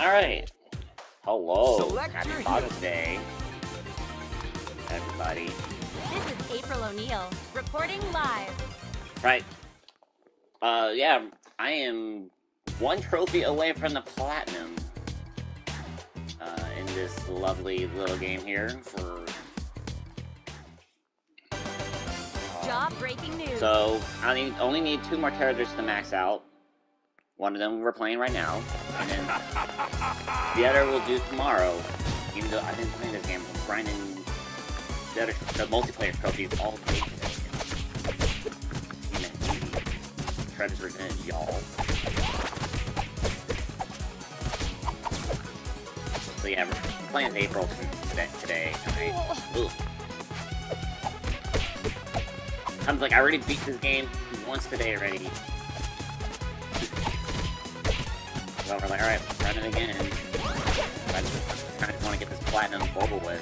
Alright. Hello. Select Happy your Father's Day, everybody. This is April O'Neil, reporting live. Right. Yeah, I am one trophy away from the platinum. In this lovely little game here for... Job-breaking news. So, I only need 2 more characters to max out. One of them we're playing right now, and then the other we'll do tomorrow. Even though I've been playing this game, I'm grinding the multiplayer trophies all day today. TMNT. Shredder's Revenge, y'all. So yeah, we're playing as April today. I'm like, I already beat this game once today already. So we're like, alright, run it again. I kind of want to get this platinum over with.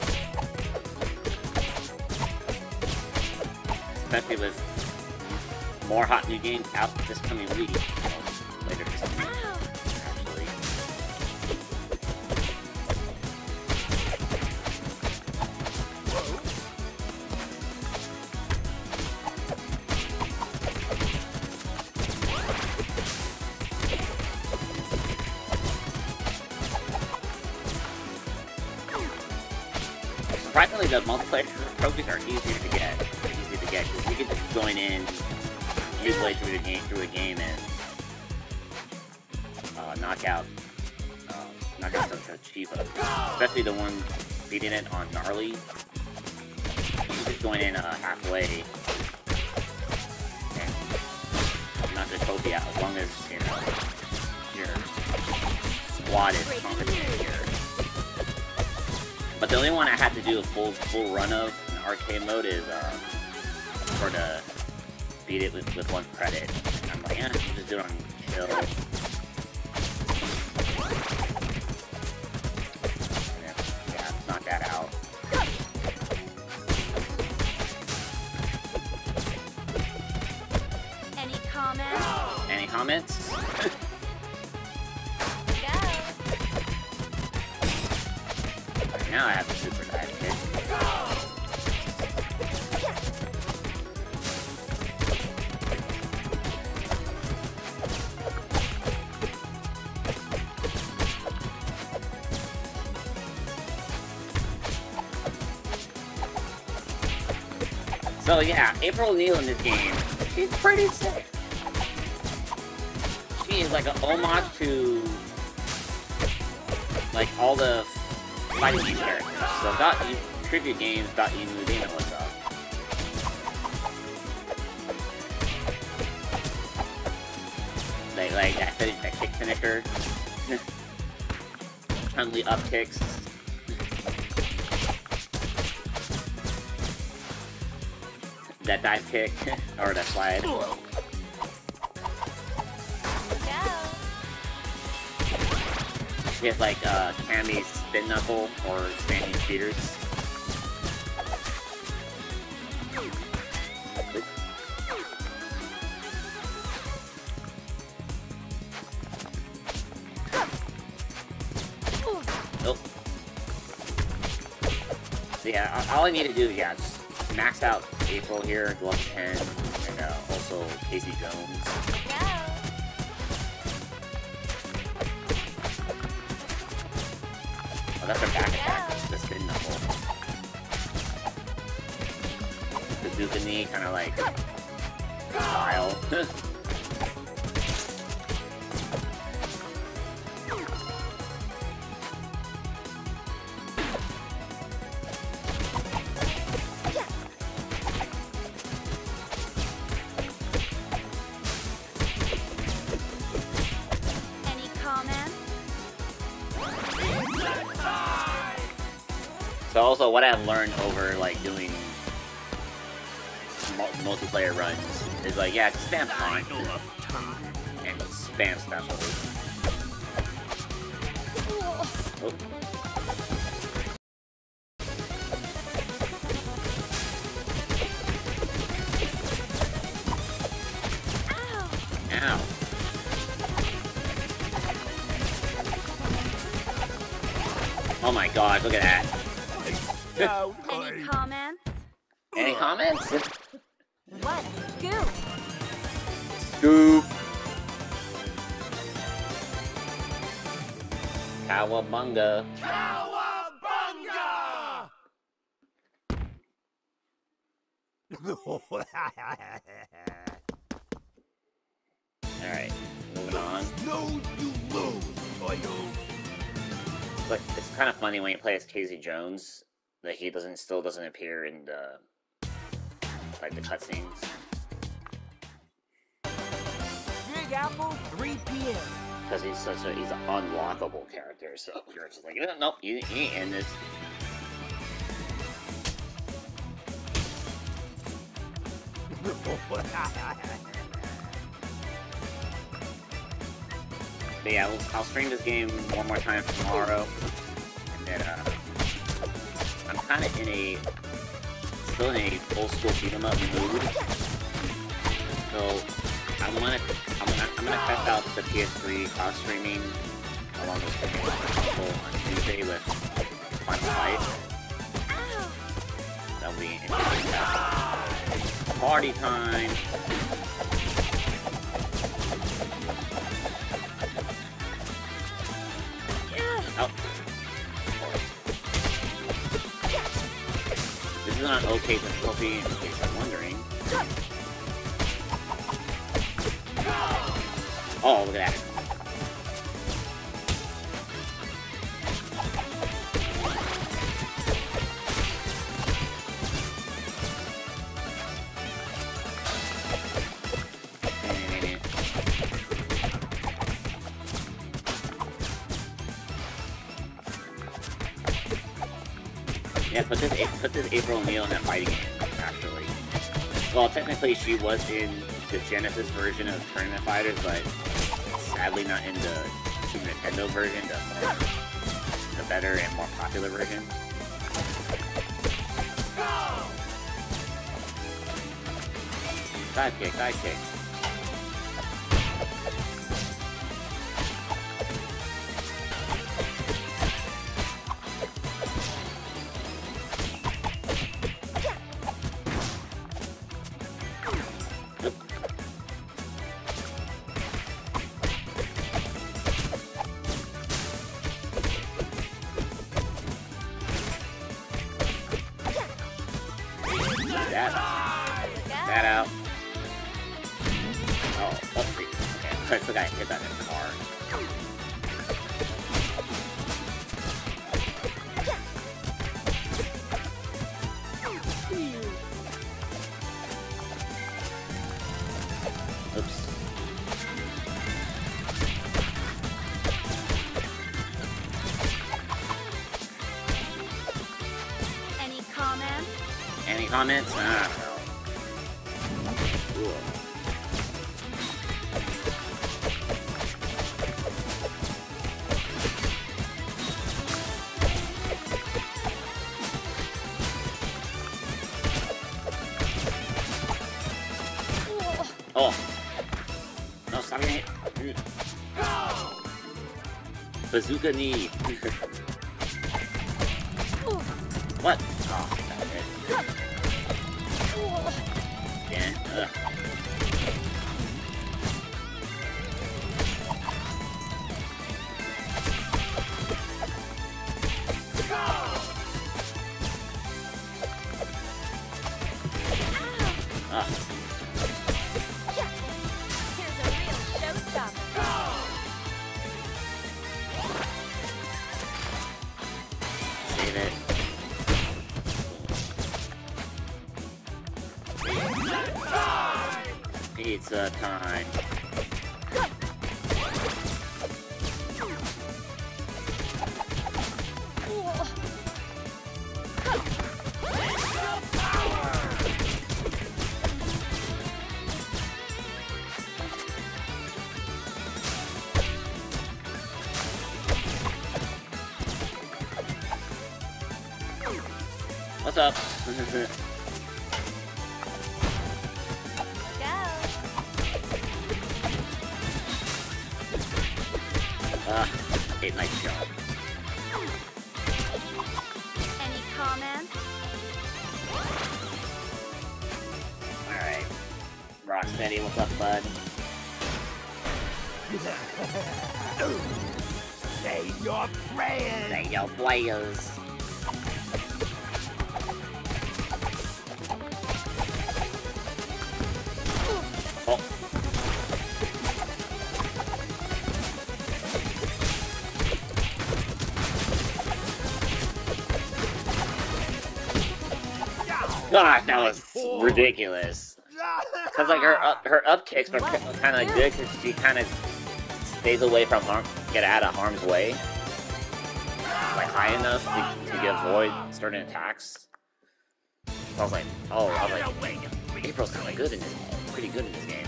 Especially with more hot new games out this coming week. Later this week, actually. Surprisingly, the multiplayer trophies are easier to get. They're easy to get because you can just join in midway through a game and knock out some achievements. Especially the one beating it on Gnarly. You can just join in halfway and knock the trophy out as long as your squad is competent here. But the only one I had to do a full run of in arcade mode is for to beat it with 1 credit. And I'm like, yeah, I'll just do it on kill. And then, yeah, knock that out. Any comments? Any comments? Now I have the super dive kick. So yeah, April O'Neil in this game, she's pretty sick. She is like an homage to like all the fighting game characters. So tribute games, Inu what's up. Like that kick finisher. Friendly up kicks. That dive kick, or that slide. She has like Cammy's spin knuckle or standing speeders. Oh. So yeah, all I need to do is just max out April here, level 10, and also Casey Jones. Oh, that's her back attack, the spin knuckle. The Duke knee, kind of like style. So also, what I've learned over like doing multiplayer runs is like, yeah, just spam taunt and spam special. Oh. Ow. Oh my god, look at that. Any comments? Any comments? What? Scoop! Scoop! Cowabunga! Cowabunga! Alright, moving on. No, you lose, Toyo. But it's kind of funny when you play as Casey Jones that he still doesn't appear in the like the cutscenes. Big Apple, 3 p.m. Because he's an unlockable character, so you're just like, nope, you ain't in this. But yeah, I'll stream this game one more time tomorrow, and then I'm kind of still in a old school beat 'em up mood. So I'm gonna test out the PS3 cloud streaming along with the console on Tuesday with Final Fight. That'll be interesting. Party time! Oh. This is not an okay difficulty, in case I'm wondering. Oh, look at that. Yeah, put this April O'Neil in that fighting game, actually. Well, technically she was in the Genesis version of Tournament Fighters, but sadly not in the Super Nintendo version, the better and more popular version. Dive kick, dive kick. That out. Oh, oopsie. Okay, I still gotta hit that in the car. Oops. Any comments? Any comments? Ah, no. Cool. Oh. No, stop getting it. Bazooka knee. What? Oh, that's it. Again. Ugh. Ah. Here's a real showstopper. Save it. Pizza time. What's up? Go. Hate my job. Rocksteady, what's up, bud? Say your prayers. Say your players. Oh. Gosh, that was ridiculous. Cause like her up kicks were kind of good because she kind of stays away from get out of harm's way, like high enough to avoid certain attacks. So I was like, oh, I was like, April's kind of good in this, pretty good in this game.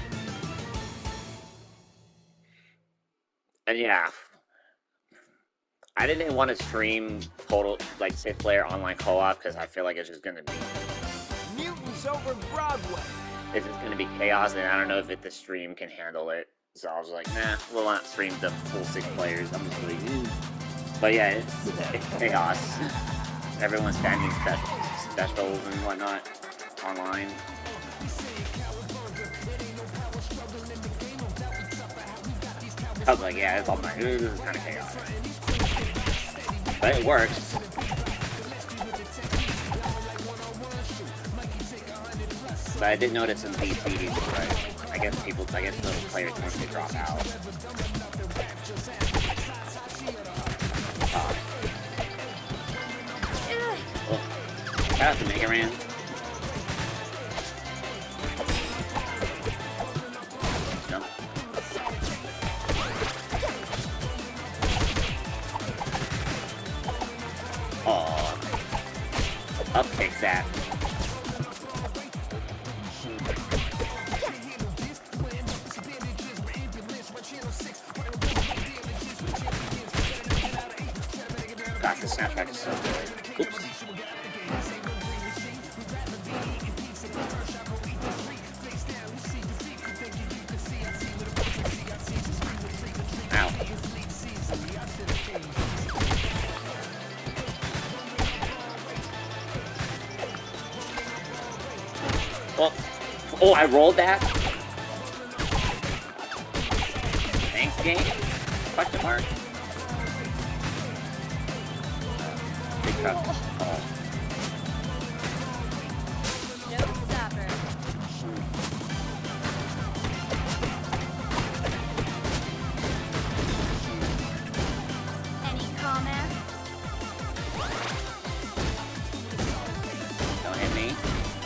And yeah, I didn't want to stream total like 6-player online co-op because I feel like it's just gonna be Mutants over Broadway. it's just gonna be chaos, and I don't know if the stream can handle it. So I was like, nah, we'll not stream the full 6 players. I'm just like, But yeah, it's chaos. Everyone's standing specials and whatnot online. I was like, yeah, it's all my this is kind of chaotic. But it works. But I did notice in PC, right? I guess those players want to drop out. Oh, shout out to Mega Ran. Jump. Oh, up kicks that. Gosh, the soundtrack is so good. Oops. Ow. Oh, I rolled that? Thanks, game? Question mark? Big truck. Oh. No stopper. Any comments? Don't hit me.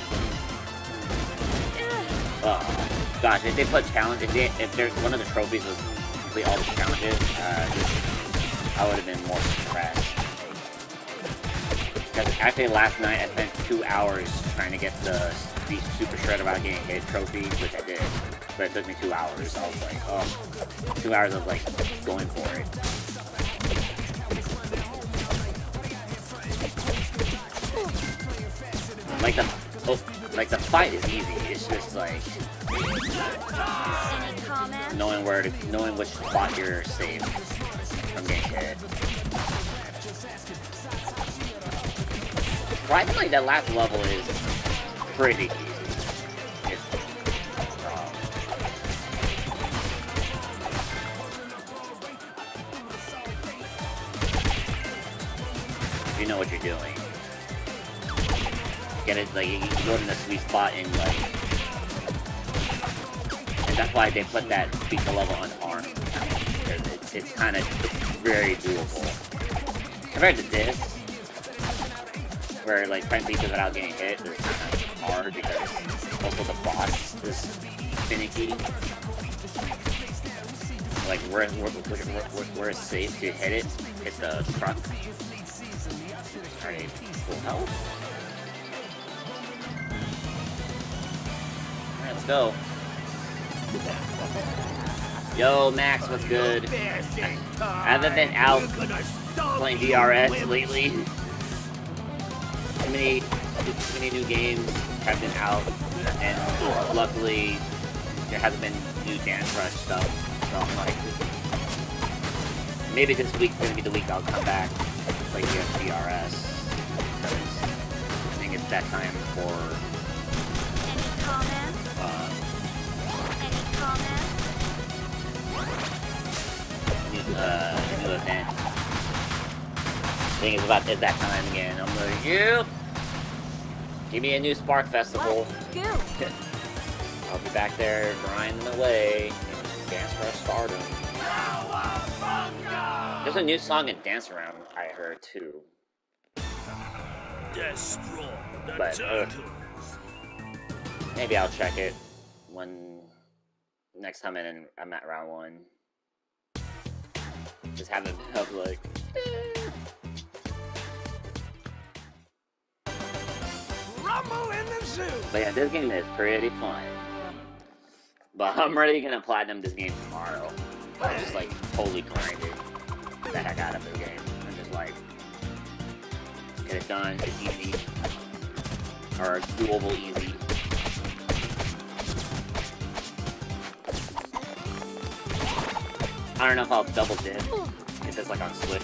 Oh, gosh, if they put challenge, if there's one of the trophies was complete all the challenges, I would have been more impressed. Because actually last night I spent 2 hours trying to get the super shred without getting hit trophy, which I did. But it took me 2 hours. So I was like, oh, 2 hours of like going for it. Like the fight is easy. It's just like Any comments? knowing which spot you're safe from getting hit. Surprisingly, that last level is pretty easy. You know what you're doing. Get it, like, you go in the sweet spot and, like, and that's why they put that pizza level unarmed. Because it's kind of very doable. Compared to this, where, like, fighting pizza without getting hit is kind of hard because also the boss is finicky. Like, where it's safe to hit it, hit the truck. Alright, full health. Alright, let's go. Yo, Max, what's good? I haven't been out playing DRS lately. Too many new games have been out, and luckily there hasn't been new Dance Rush stuff. So I'm like, maybe this week's gonna be the week I'll come back and play DRS, because I think it's that time for Any comments? think it's that time again. I'm like, yep. Give me a new Spark Festival. I'll be back there grinding away and dance for stardom. There's a new song in Dance Around I heard too. Destroy the But maybe I'll check it when next time I'm at round 1. Just haven't been up like. Rumble in the zoo. But yeah, this game is pretty fun. But I'm really gonna platinum this game tomorrow. I just like totally grinded the heck out of the game. I'm just like, get it done. It's easy, or doable easy. I don't know if I'll double dip if it's like on Switch,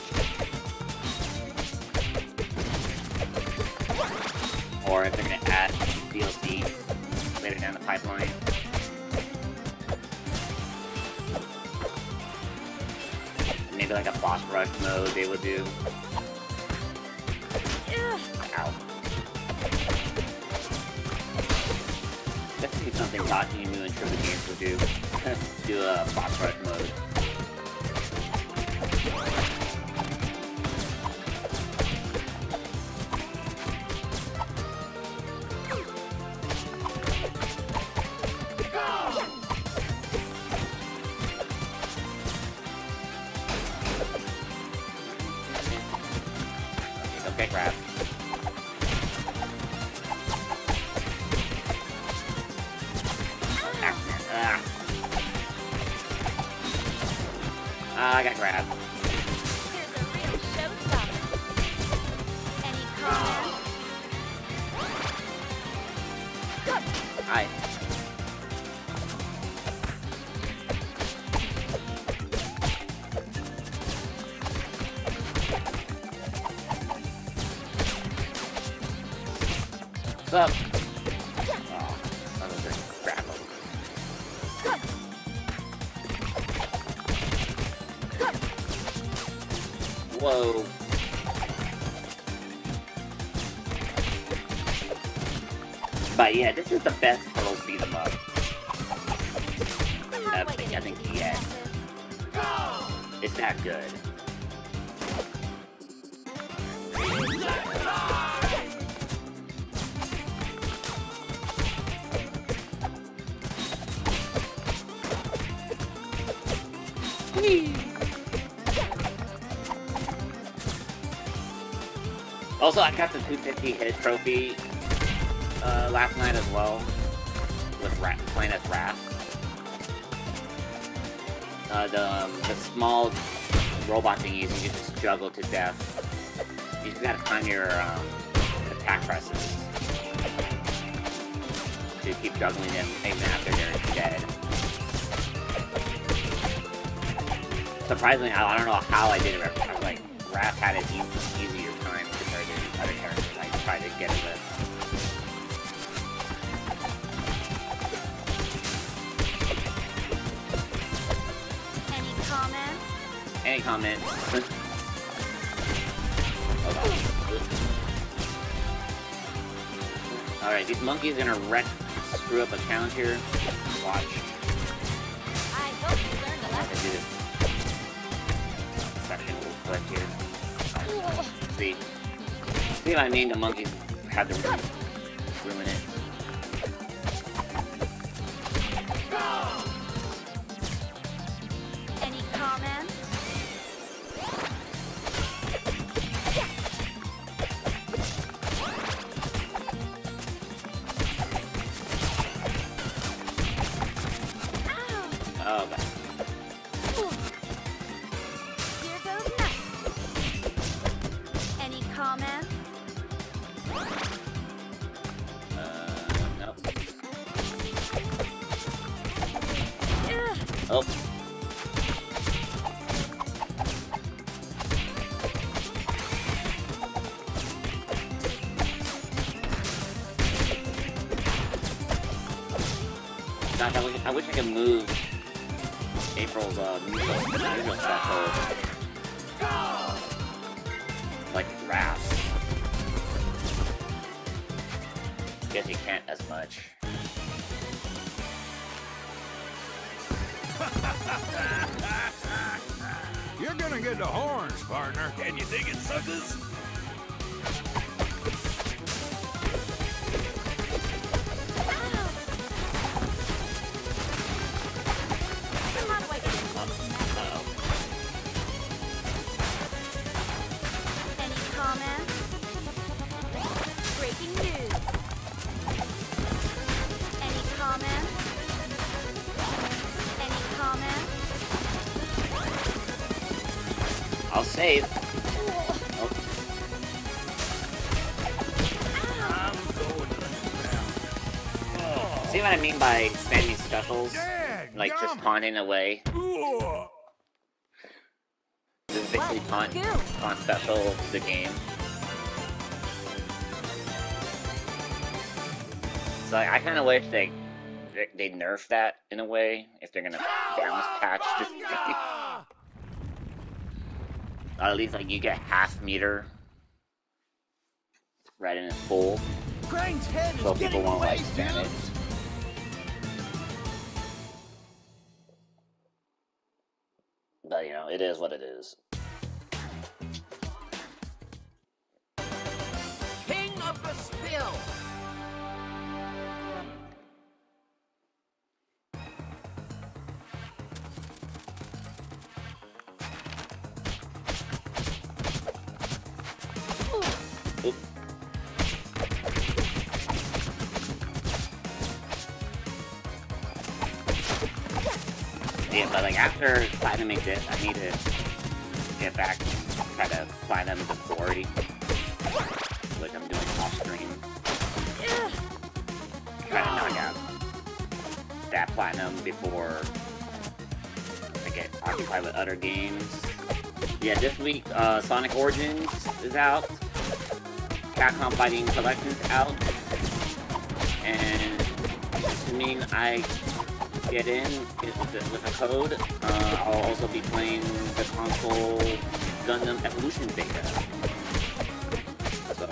or if they're gonna add DLC later down the pipeline. Maybe like a boss rush mode they would do. Ow. That's something Dotemu and Triple Games would do. Do a boss rush mode. Okay, grab. I got grabbed. Here's a real showstopper. Any comments? Hi. What's up? Oh, that was a crap. Whoa. But yeah, this is the best Turtles beat 'em up. I think yeah. It's that good. Also, I got the 250 hit trophy last night as well, with playing as Wrath. The small robot thingies, you can just juggle to death. You just gotta time your attack presses to keep juggling them even after they're dead. Surprisingly, I don't know how I did it. Like, Wrath had an easier time compared to other characters I tried to get it with. Any comments? Alright, these monkeys are gonna screw up a challenge here. Watch. I hope you learned a I'm gonna lesson. do this section real quick here. See what I mean? The monkeys had to ruin it. Any comments? Oh, okay. Here goes nothing. Any comments? Nope. Ugh. Oh. Gosh, I wish I could move April's usual special. like drafts. Guess you can't as much. You're gonna get the horns, partner. Can you dig it, suckers? How do I get involved? Any comments? Breaking news. Any comments? Any comments? I'll save. Oh. I'm going to See what I mean by spamming specials? Like just taunting away. This is basically taunt special the game. So I kind of wish they nerf that in a way if they're gonna balance patch this thing. Or at least like you get half meter right in its full, Crane's head so is people getting won't like away, spam it. dudes. But you know, it is what it is. King of the spill. Oop. Yeah, but like after platinuming this, I need to get back and try to platinum the quarry, which I'm doing off stream. Try to knock out that platinum before I get occupied with other games. Yeah, this week Sonic Origins is out. Capcom Fighting Collection's out. And assuming I get in with a code, I'll also be playing the console Gundam Evolution beta. So,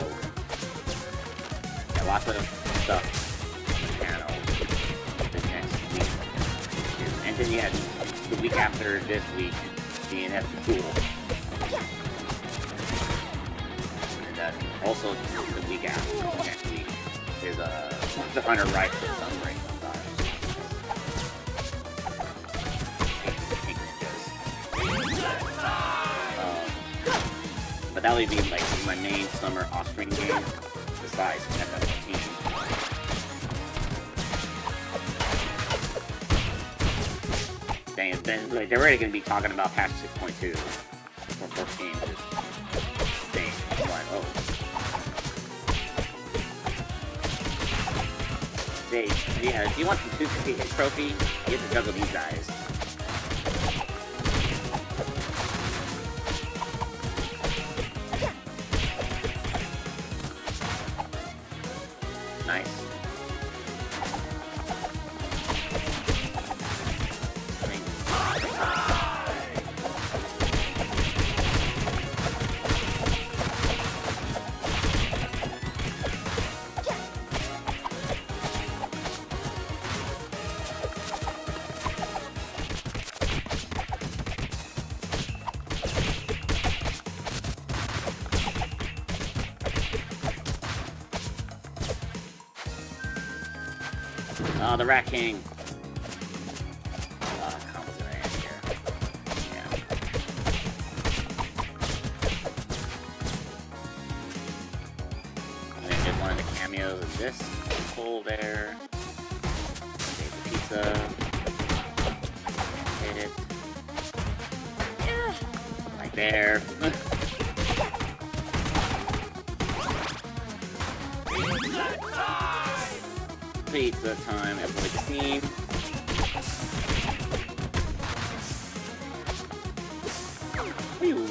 yeah, lots of stuff on the channel this next week. And then, yeah, the week after this week, DNF Cool. And then also the week after next week is the Hunter Rifle Sunbreak. But that would be like my main summer off-stream game, besides FF14. Dang, then like, they're already going to be talking about patch 6.2 for 14. Dang, I'm like, oh. Hey, yeah, if you want the 250 hit trophy, you have to juggle these guys. Nice. Oh, the Rat King. Combos in hand here. Yeah. And then just one of the cameos is this. Pull there. Save the pizza. Hit it. Right there. Pizza time, avoid the steam. Whew.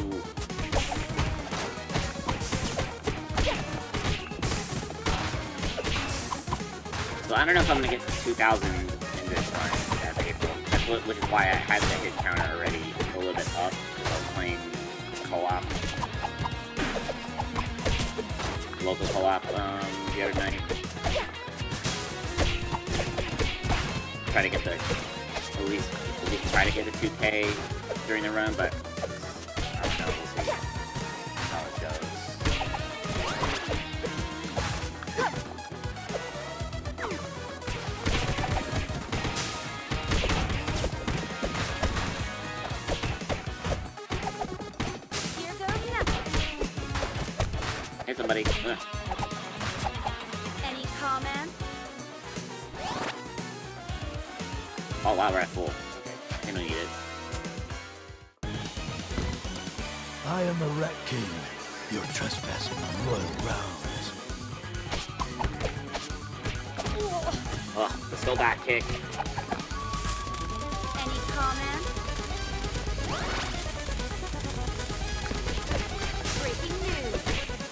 So I don't know if I'm gonna get to 2,000 in this run as April. Which is why I had the hit counter already a little bit up because I was playing co-op. local co-op the other night. Try to get the at least try to get a 2K during the run, but I don't know. We'll see how it goes. Here goes nothing. Hey, somebody. Any comments? Oh wow, we're at full. Okay, I don't need it. I am the Rat King. You're trespassing on royal grounds. Ugh, let's go back kick. Any comments? Breaking news.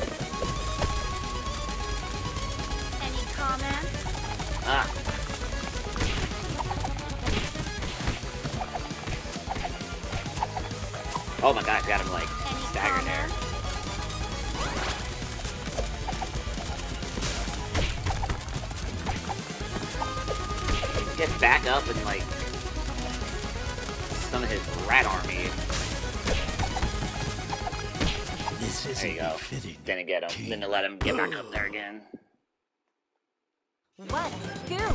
Any comments? Ah. Oh my gosh, got him like Any staggered there. comments? Get back up and like some of his rat army. This There isn't you go. befitting. Gonna get him. Then to let him get back up there again. What scoop?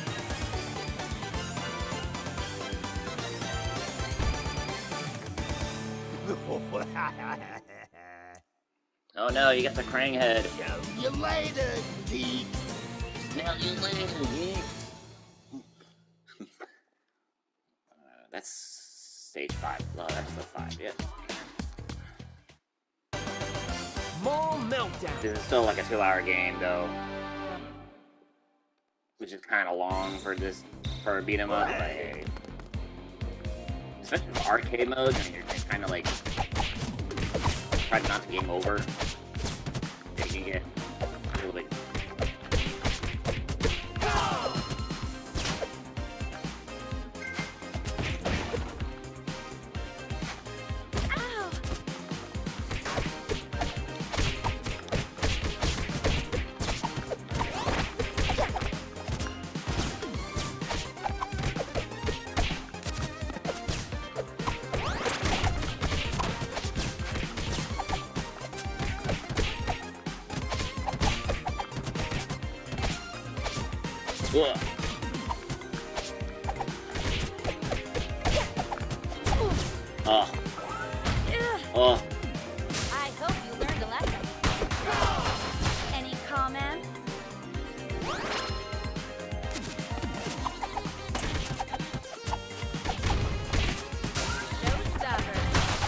Oh no, you got the Krang head. Show you later, geek. Now you later, geek. That's stage 5. No, that's the 5, yeah. More meltdown. This is still like a 2-hour game though. Which is kinda long for a beat 'em up, but hey. Especially in arcade mode, and you're kinda like try not to game over. Yeah, you can get a little bit. Ow! Ugh. Oh. Ugh. Oh. I hope you learned a lesson. Any comments? Showstopper.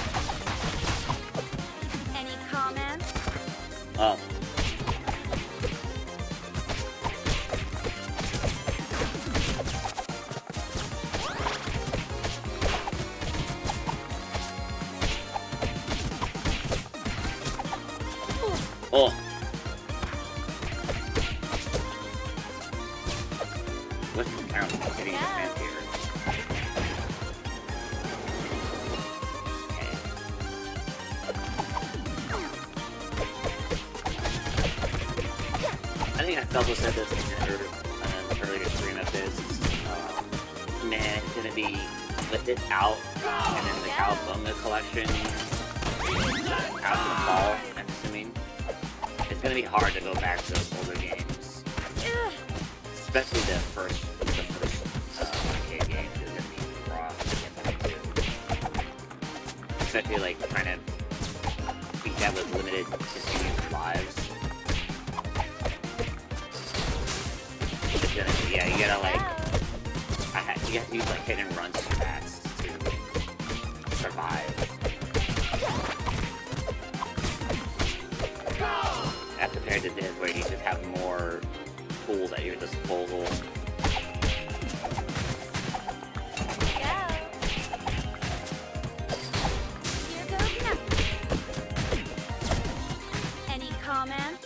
Any comments? Oh. Oh. What's the count? Getting the fence here. Okay. I think I also said this in an earlier stream of this. Man, it's gonna be with it out, and then the Cowabunga collection out in the fall, I'm assuming. It's gonna be hard to go back to those older games, especially the first arcade game is gonna be rough to get back to. Especially like trying to beat that with limited continuous lives. It's gonna, yeah, you gotta like, you have to use like hit and run strats to survive. As compared to this, where you just have more tools at your disposal. Go. Here goes nothing. Any comments?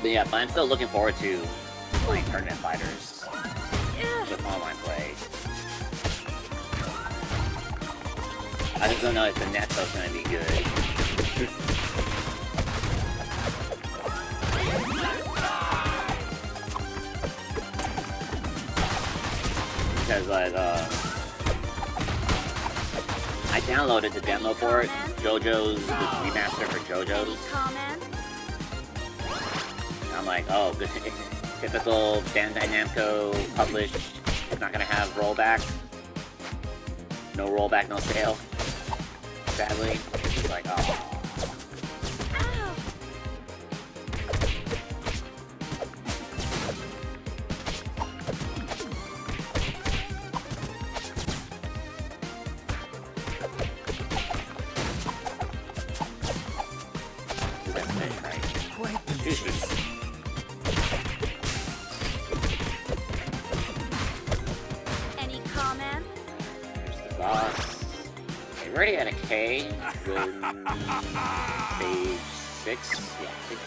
yeah, but I'm still looking forward to playing Tournament Fighters with online play. I just don't know if the net's gonna be good. Because like I downloaded the demo for it, JoJo's remaster for JoJo's. I'm like, oh, good. Typical Bandai Namco published. It's not gonna have rollback. No rollback, no sale. Sadly, it's just like, oh. Any comments? There's the boss. We're already at a K. With stage 6. Yeah, I think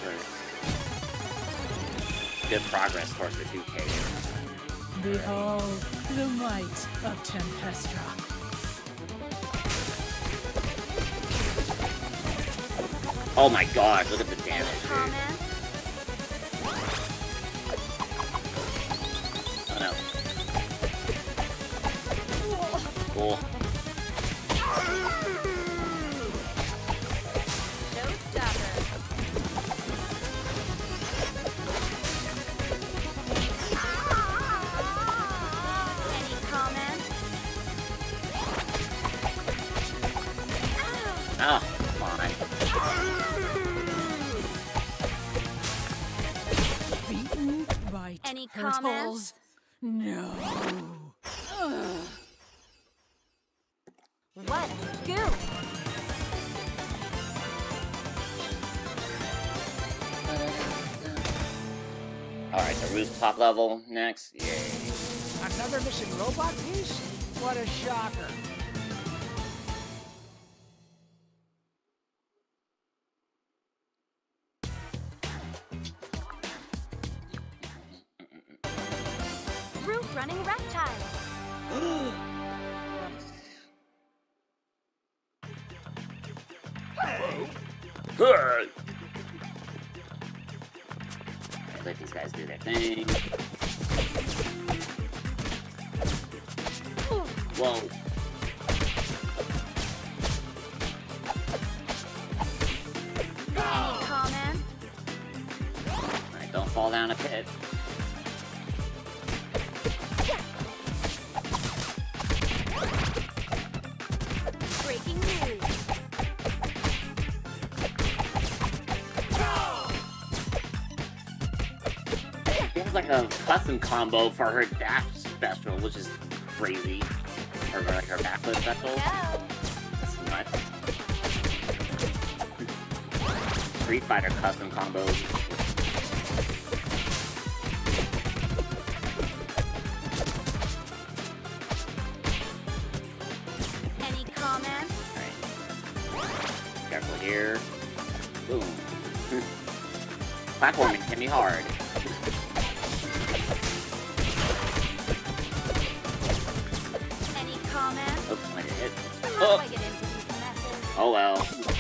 we're good progress towards the 2K. Behold the might of Tempestra. Oh my god, look at the damage, dude. Comments? Oh no. Cool. Showstopper. Any comments? Oh, fine. Beaten by Any turtles? comments? No. What scoop? Alright, the rooftop level next. Yay. Another missing robot piece? What a shocker. Roof running reptile. Alright, let these guys do their thing. Whoa. Any comments? Alright, don't fall down a pit. Breaking news. It was like a custom combo for her dash special, which is crazy. Or like her backflip special. Go. That's nuts. Street Fighter custom combos. Any comments? Alright. Careful here. Boom. Platforming can be hard. Any comments? Oh, I did hit. How do Oh, I get into these messes? oh well.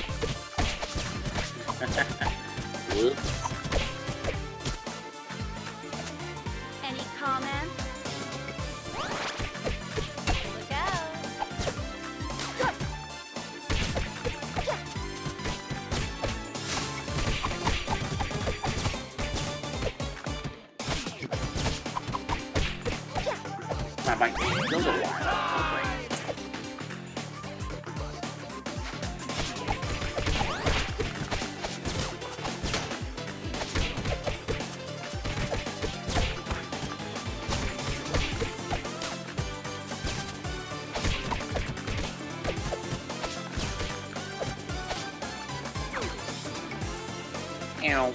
Whoops. Any comments? Look out. Not by those are wild. Okay. Ow.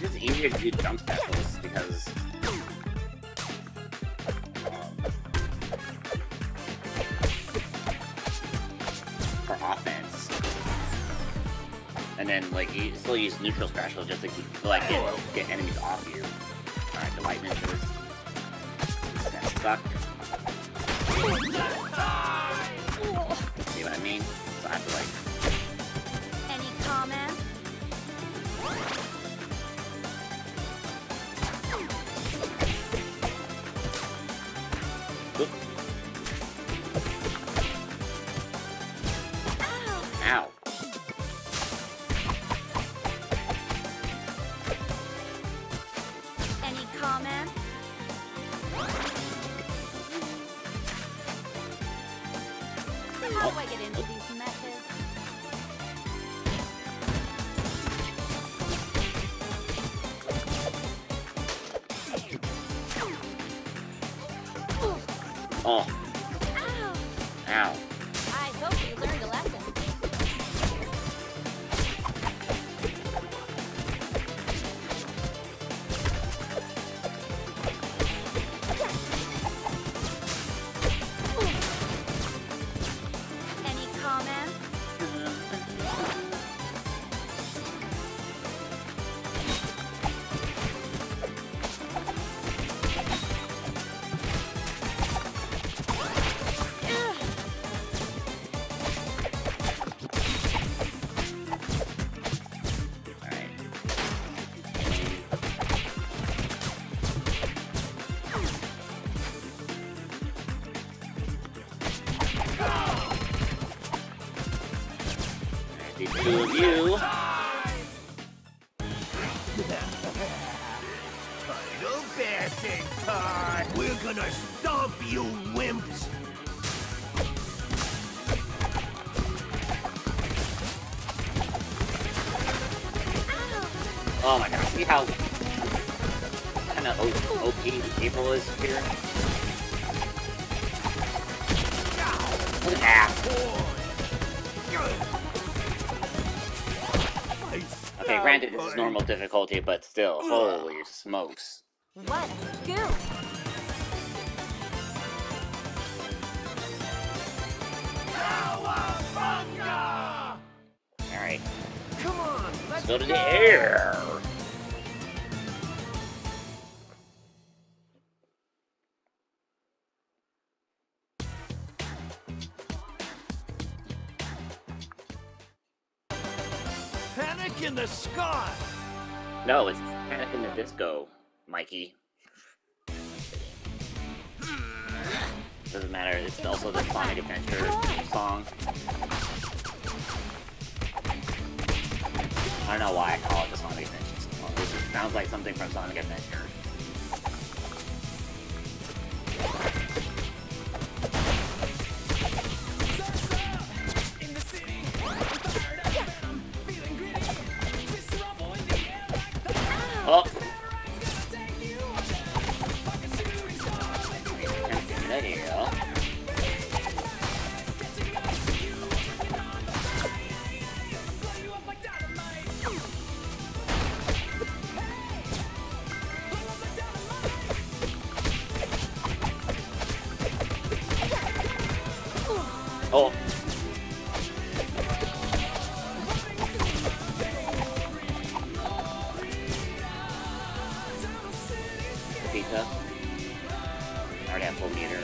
just easier to do jump specials because for offense, and then like you still use neutral special just to keep, like get enemies off you. All right, the light ninjas. That suck. See what I mean? So I have to like. Any comments? Oop. Ow. Any comments? How do I get into these messes? Oh. Ow! Ow. I hope you learned a lesson. Any comments? The two of you. Title passing time! We're gonna stomp you wimps! Oh my god, see how kind of OP April is here? Look at that. Okay, granted this is normal difficulty, but still, holy smokes. What a scoop! Alright, Come on, let's go to the air! Panic in the sky! No, it's Panic in the Disco, Mikey. Doesn't matter, it's also the Sonic Adventure song. I don't know why I call it the Sonic Adventure song. It sounds like something from Sonic Adventure. Oh! There you go. Oh! Pizza. I already have full meter.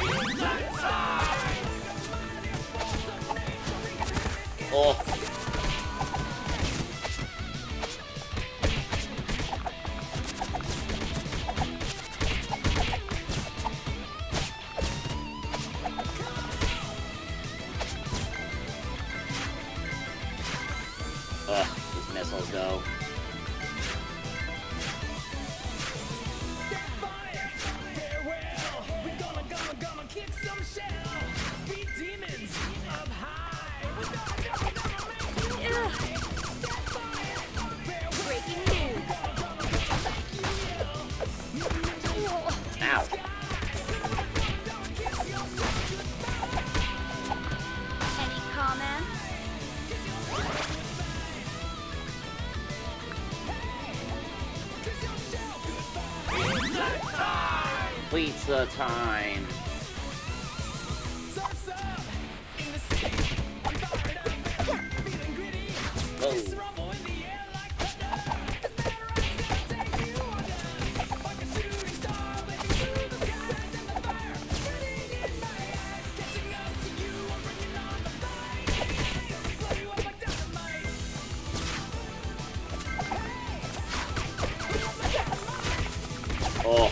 Oh! Ugh, these missiles go. Breaking news! Ow! Any comments? Pizza time. Whoa. Oh.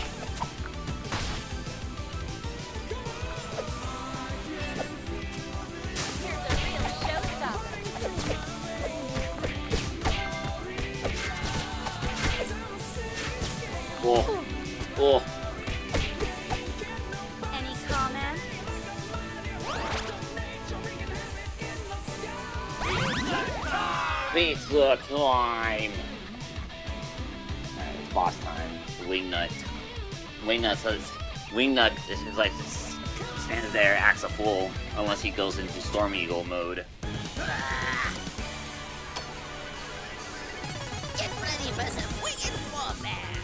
Here's a real showstopper. Oh. Oh. Any comments? Pizza time. It's boss time. Wingnut. Wingnut is like stands there, acts a fool unless he goes into Storm Eagle mode. Get ready for some wicked warfare!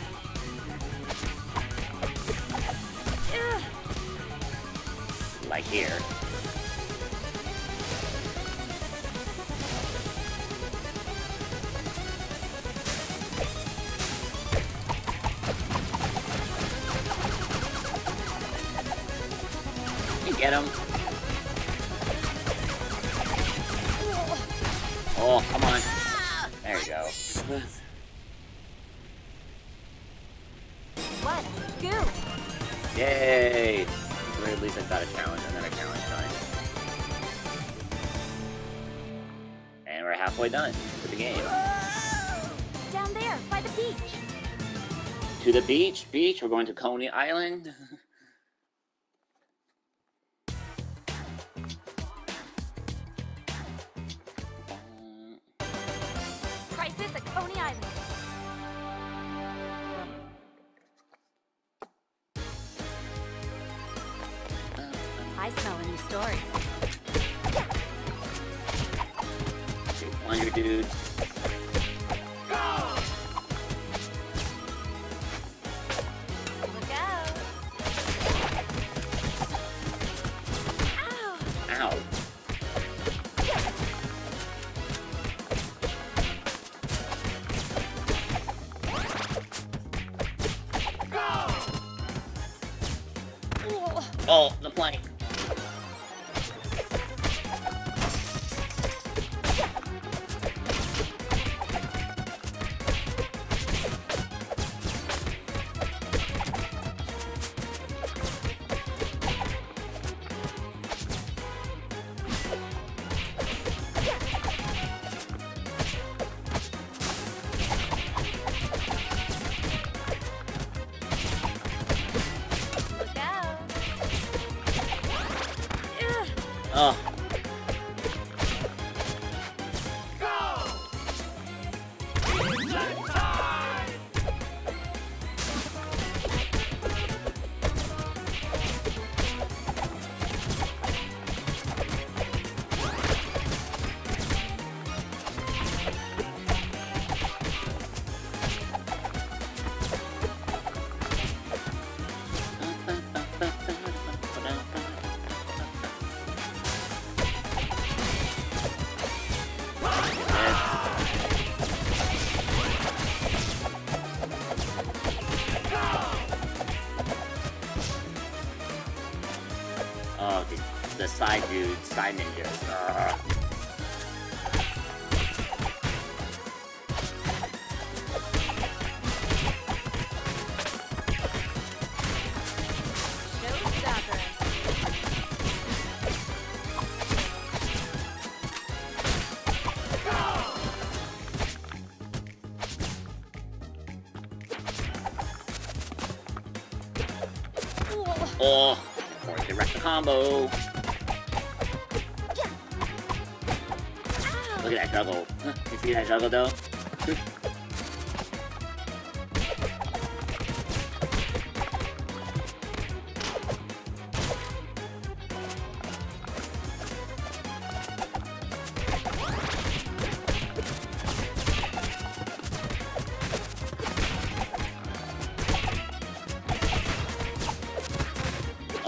Like here. You get him. Oh, come on. There you go. What a scoop! Yay! At least I got a challenge and then a challenge done. And we're halfway done with the game. Down there, by the beach. To the beach? Beach? We're going to Coney Island? Crisis at Coney Island. I smell a new story. On your dude. Look out. Ow! Ow. Oh, the plank. Look out. Oh. Oh, the side dudes, side ninjas. Ugh. Showstopper. Oh, or direct the combo. Look at that juggle. You see that juggle though?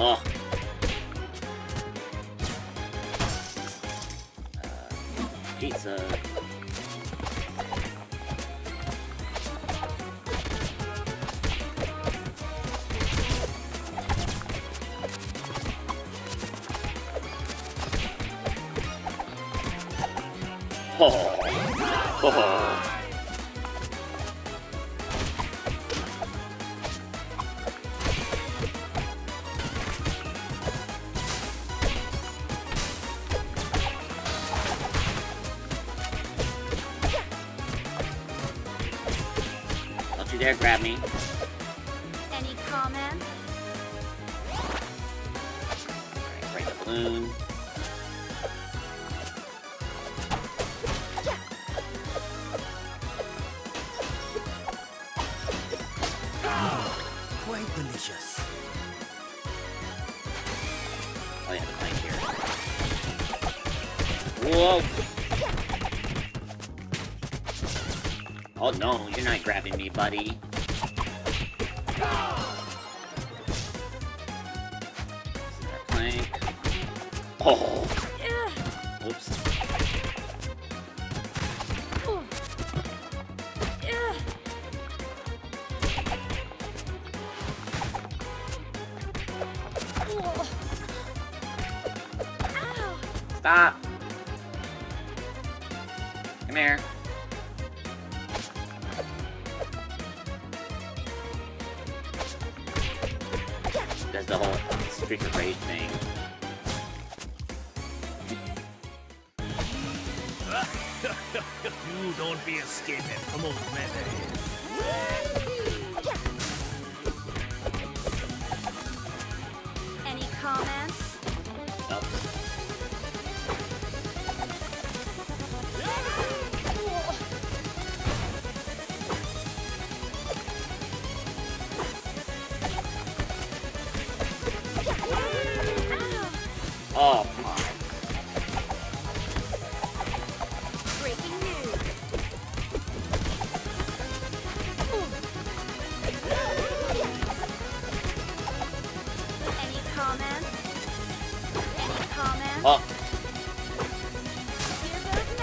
Oh. Pizza. Oh. Oh. Don't you dare grab me. Any comments? Alright, break the balloon. Quite delicious. Oh yeah, the plank here. Whoa! Oh no, you're not grabbing me, buddy. That plank. Oh! Oops. Stop! Come here. Does the whole streak of rage thing. You don't be escaping from old Mete. Any comments? Oh. Oh, come on. Breaking news. Any comments? Any comments? Oh. Here goes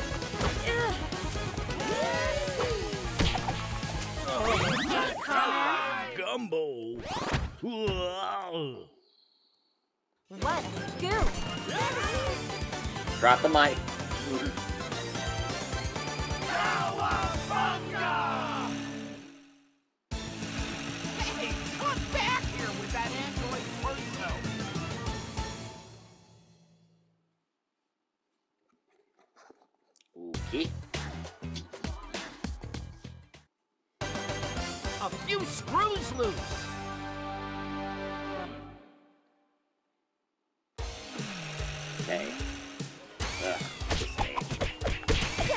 nothing. Any comments? Gumbo. Whoa. What scoop? Drop the mic. Hey, come back here with that android torso. Okay. A few screws loose. Okay. Ugh, this stage.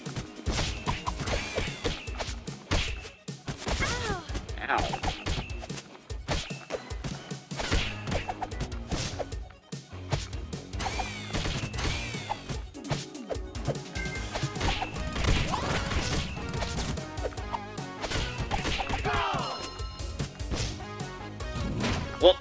Ow. Whoop.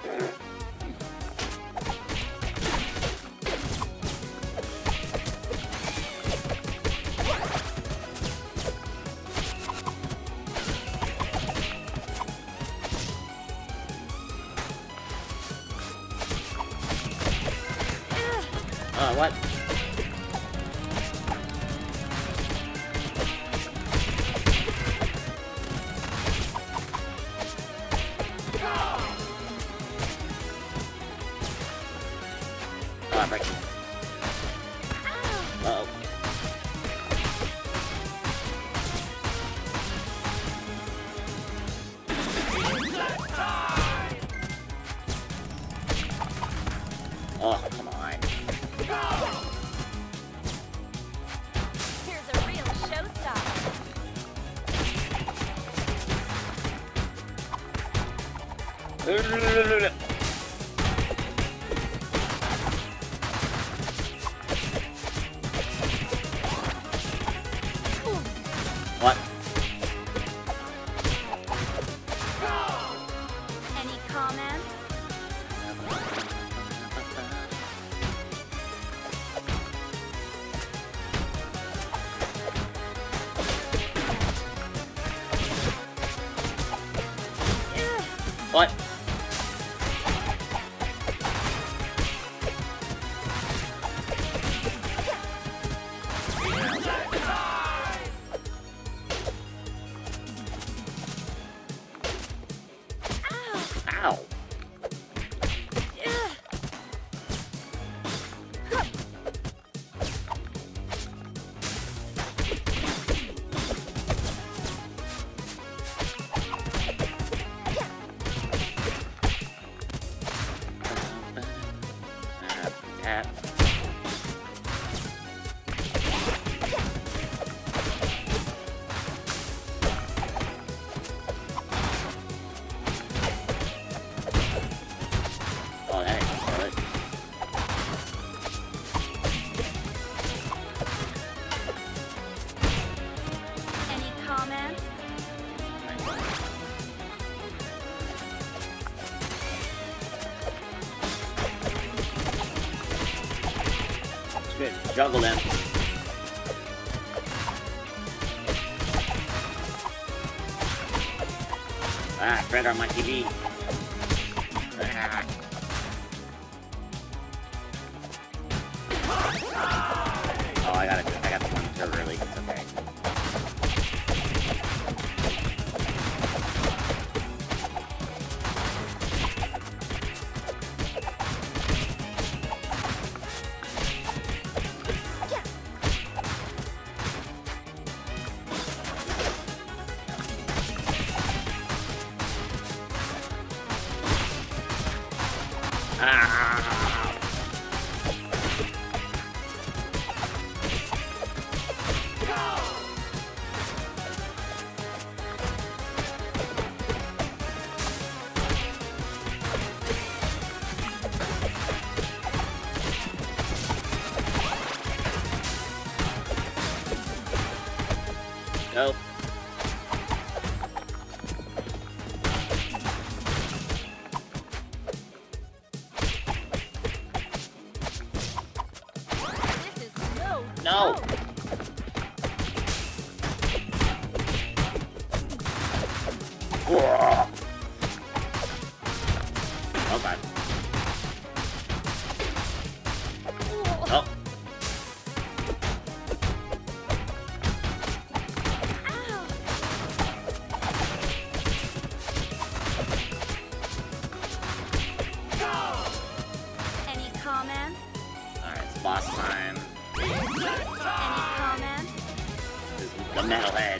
What? Oh, I'm breaking. Uh-oh. Oh, come on. Here's a real showstopper. What? Any comments? No What? Ow! Tap. Oh, that ain't good. Any comments? Good. Juggle them. Ah, Fred on my TV. Ah. Oh, I got the one too early. It's okay. Ah. Nope. This is no No. joke. Whoa. Oh god. Oh. Any comments? Alright, it's boss time. Any comments? This is the metalhead.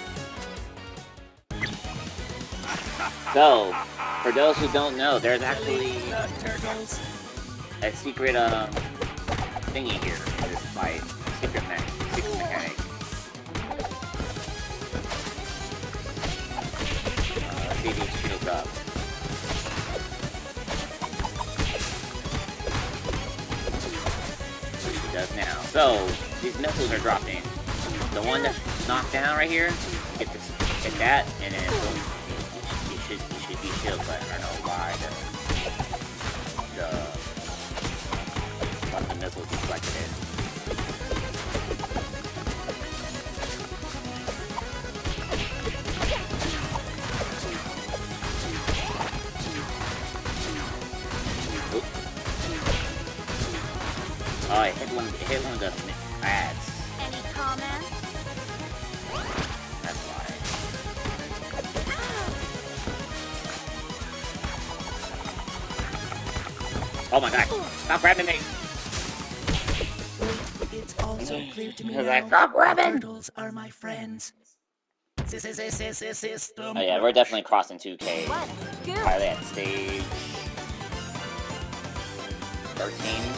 So, for those who don't know, there's actually a secret thingy here. This fight, secret mechanic. See if he shields up. He does now. So these missiles are dropping. The one that's knocked down right here, get that, and then boom, you should be shielded. But I don't know why one of the missiles deflected it. Oop. Oh, it hit one of the ads. Any comments? That's why. Oh my god! Stop grabbing me! It's also clear to me Because I now stop grabbing! turtles are my friends. System. Oh yeah, we're definitely crossing 2K. What? Scoop? Probably at stage 13.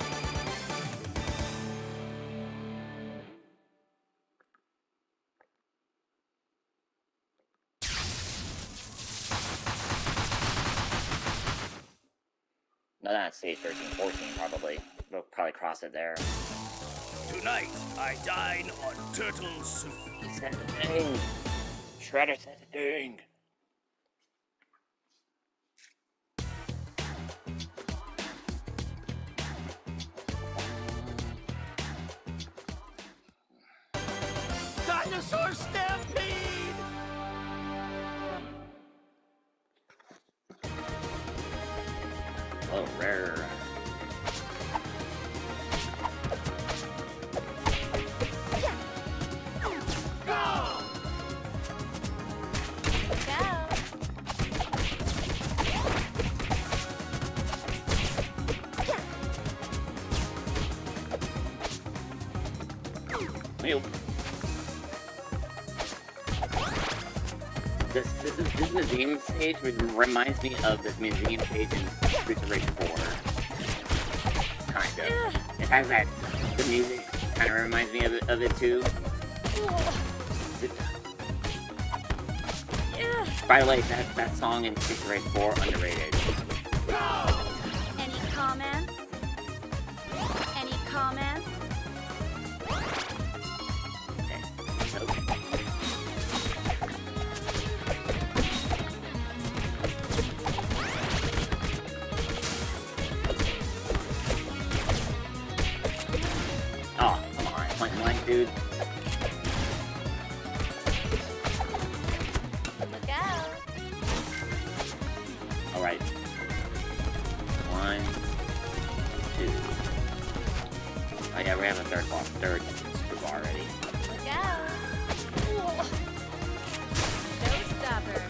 No, not stage 13, 14 probably. We'll probably cross it there. Tonight, I dine on turtle soup. He said the thing! Shredder said the thing! Dinosaur stampede! This museum stage reminds me of the museum stage in Streets of Rage 4. Kind of. It has that, the music kind of reminds me of it too. By the way, that song in Streets of Rage 4, underrated. Any comments? Any comments? Okay. Oh, come on, point blank, dude. Look out! Alright. 1, 2. Oh yeah, we have a third screw already. Look out! Showstopper.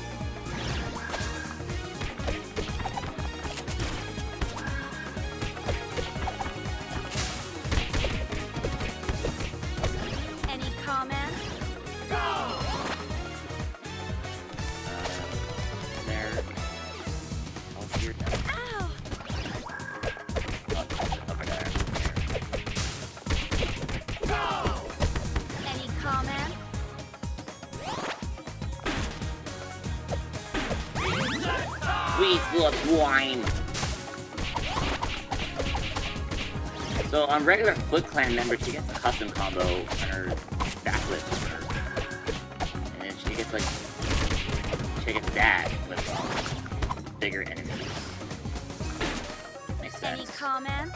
Any comments? There. Oh, here. Ow! Over there. Any comments? Sweet little wine. So on regular Foot Clan members, she gets a custom combo on her backflip, and then she gets that with bigger enemies. Makes Any sense. comments?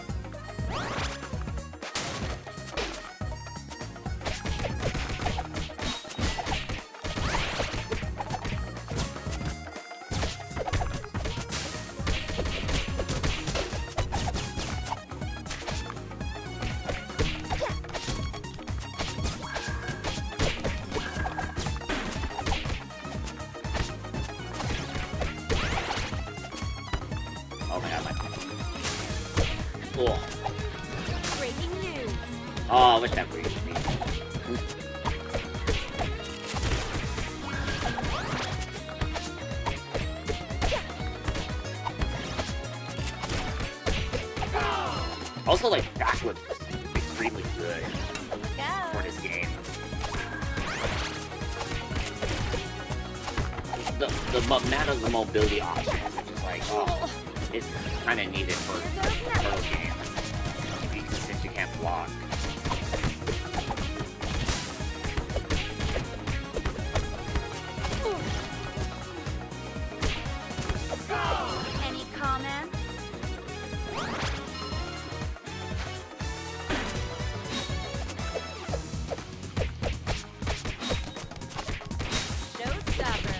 Oh my god, my... Cool. Breaking news. Oh, I wish that breathed me. Also, like, backflip is extremely good for this game. The amount of the mobility options, which is like, oh, it's kind of needed for turtle games, since you can't block. Any comments? Showstopper.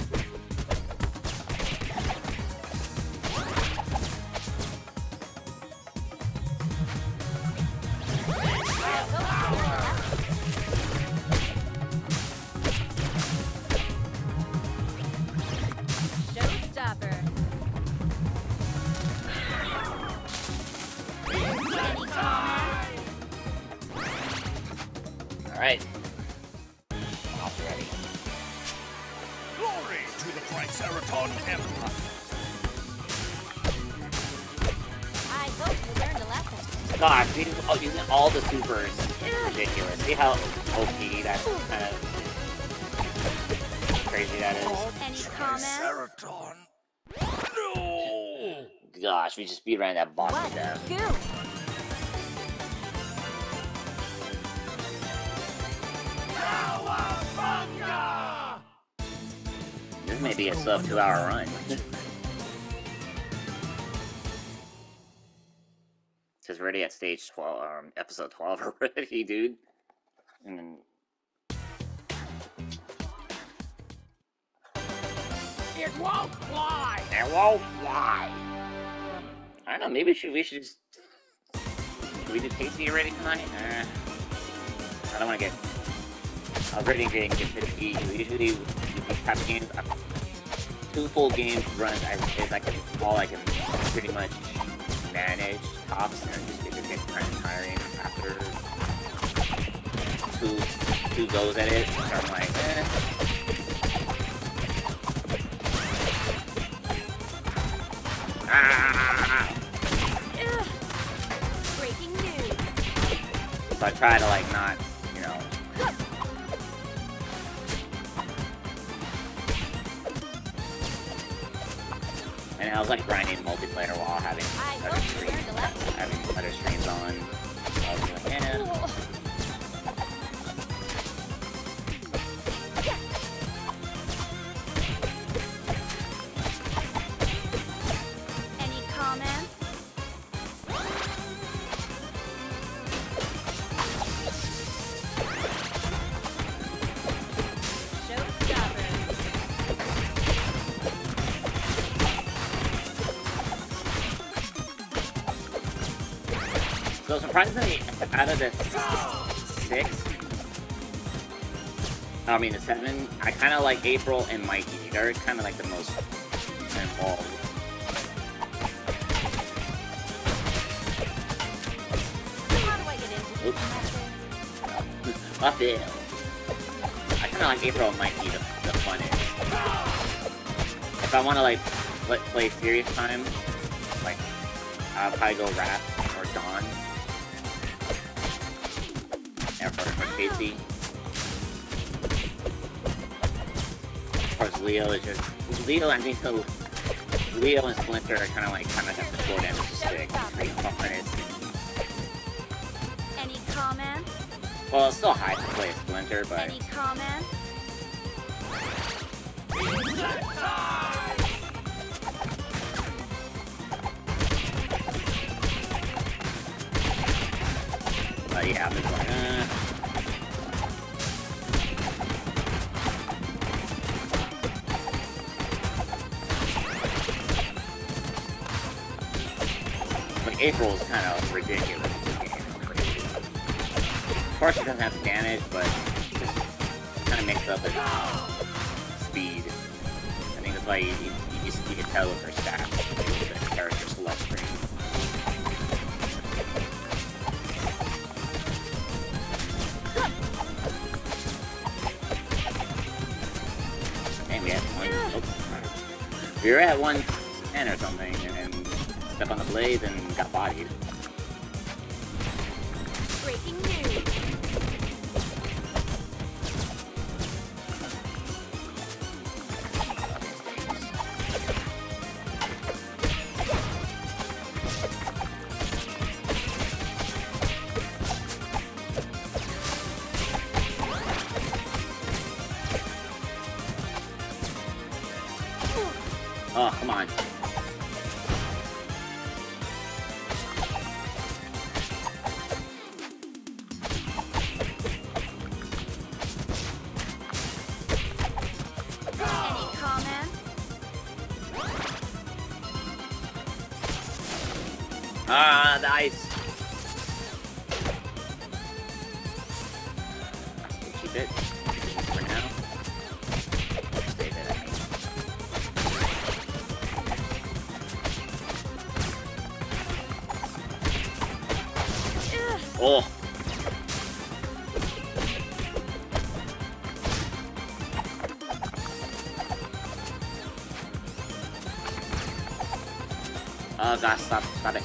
Showstopper. Any comments? Alright. Off ready. Glory to the Triceraton Empire. I hope you learned a lesson. God, using all the supers is ridiculous. See how OP that kind of crazy that is? Any comments? Triceraton. No! Gosh, we just speedran that boss to What's death. scoop? This may be a sub 2-hour run. Says we're already at stage 12, episode 12 already, dude. And then It won't fly! it won't fly. I don't know. Maybe we should just. Should we do tasty already tonight? I don't want to get. I was ready to get finicky. Usually, with these type of games, 2 full games runs is like all I can pretty much manage tops, and just it gets kind of tiring after two goes at it. So I'm like, Ah! Ugh. Breaking news. So I try to like not, you know. And I was like grinding multiplayer while having other streams on. I was like, yeah. Any comments? So surprisingly, out of the 6, I mean the 7, I kind of like April and Mikey. They're kind of like the most involved. How do I get into Oops. this? Up it. I kind of like April and Mikey the funnest. If I want to like play serious time, like I'll probably go Wrath or Dawn. For Casey. Of course, Leo is just Leo. I think so. Leo and Splinter are kind of have the short end of the stick. Pretty funnest. Any comments? Well, it's still high to play a Splinter, but Any comments? yeah, I'm just like, Like, April is kind of ridiculous. Of course, she doesn't have damage, but it kind of makes up its speed. I think that's why you can tell with her stats, the character select screen. We were at 110 or something, and stepped on the blades and got bodied. Breaking news. Oh, come on. Any comments? Ah, the ice. Keep it for now. Save it, I mean. Oh. Oh gosh, stop it.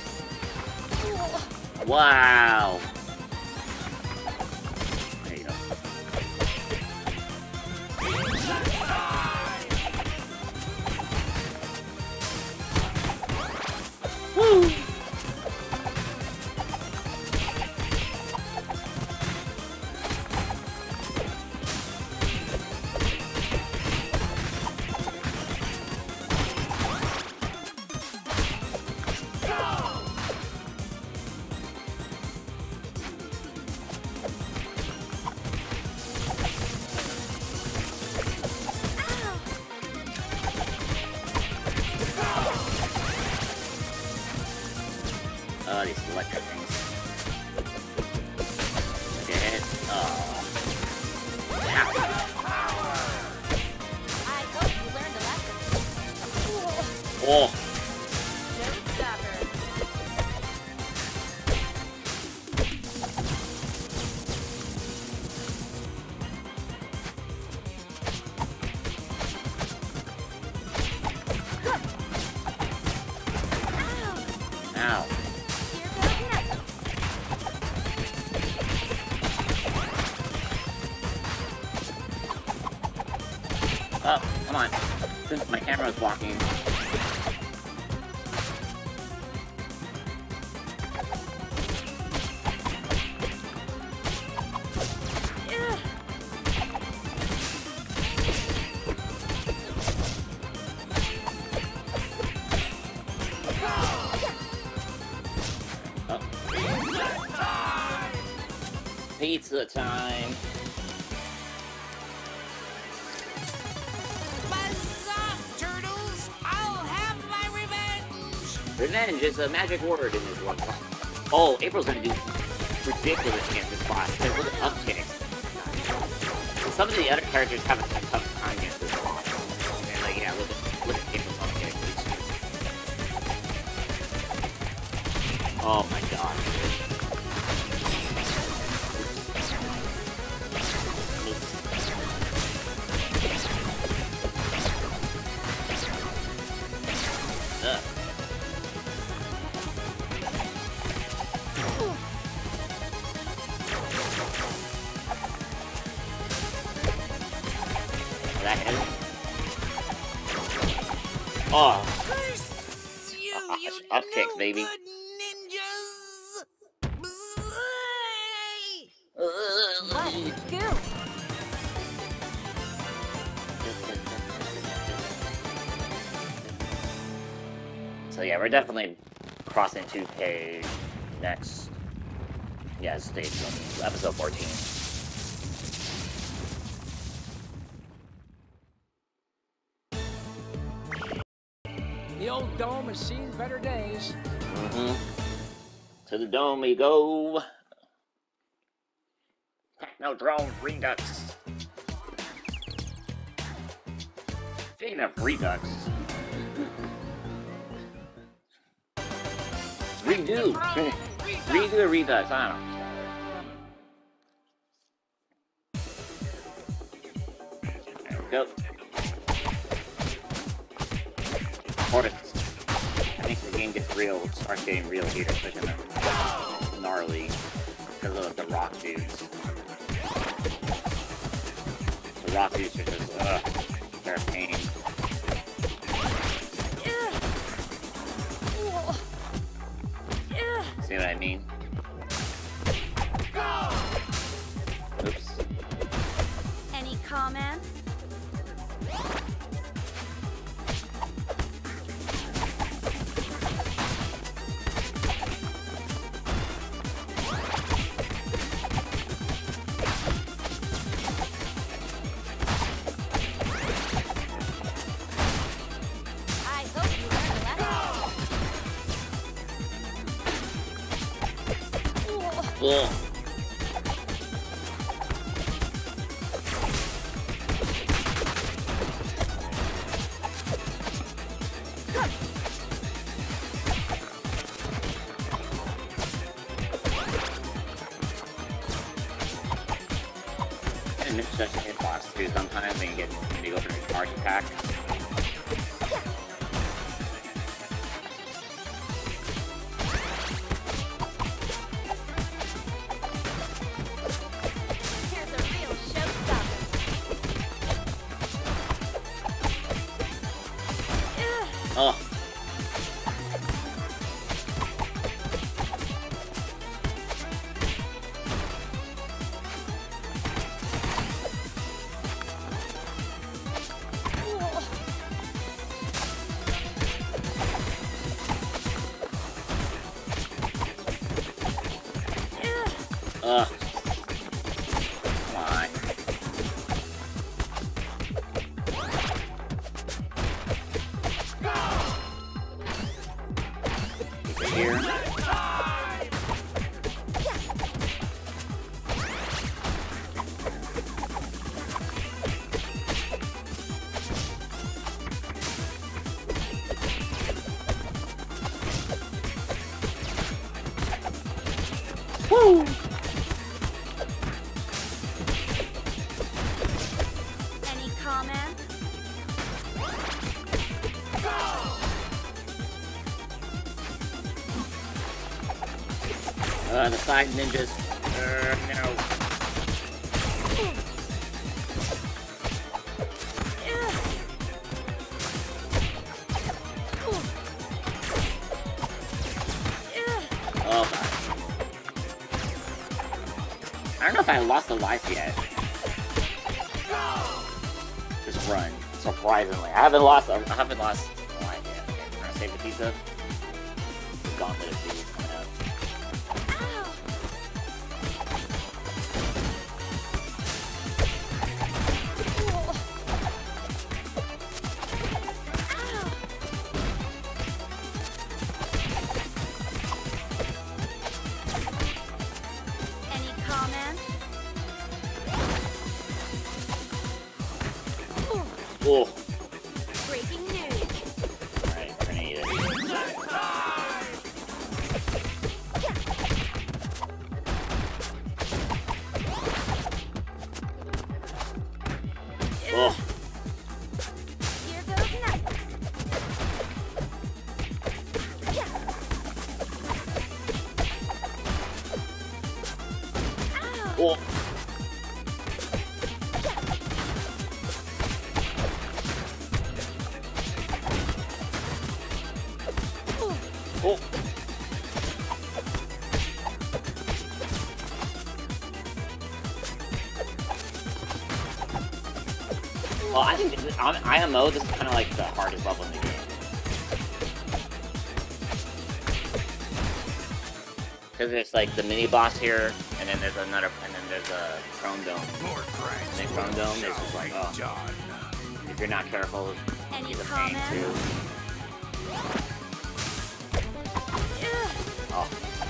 Wow. There you go. Woo! Oh, come on. Since my camera is blocking. Pizza time. Buzz off, turtles! I'll have my revenge! Revenge is a magic word in this one. Oh, April's gonna do ridiculous against this boss. Because look at upkicks. Some of the other characters have a tough time against this boss. And like, yeah, look at April's upkicks. Oh my god. That hit him? Oh. Curse you, Oh, you upkick, no baby. good ninjas! What? Scoop! So yeah, we're definitely crossing 2K next. Yeah, stage 1, episode 14. The old dome has seen better days. To the dome we go. Technodrome Redux. Speaking of Redux. Redo. Redo a Redux, I don't know. There we go. I think the game gets real, starts getting real here, especially gnarly, because of the rock dudes. The rock dudes are just, they're a pain. See what I mean? Oops. Any comments? I hope you learned a lesson. Ugh. And it's such a hit boss too sometimes when you go for a charge attack. Here's a real showstopper. Oh. Ugh. Come on. Here. Woo! Any comments? The side ninjas. No. if I lost a life yet. Just run. Surprisingly, I haven't lost a life yet. Okay, we're gonna save the pizza. Gauntlet of Duty coming up. Any comments? Oh. Breaking news. Alright, we're gonna eat it. Oh. Here goes nothing. Oh. Oh. Well, I think on IMO, this is kind of like the hardest level in the game. Because there's like the mini boss here, and then there's another, and then there's a Chrome Dome. More cracks. And then Chrome Dome is just like, oh, John. if you're not careful, Any he's a pain comments? too. Oh.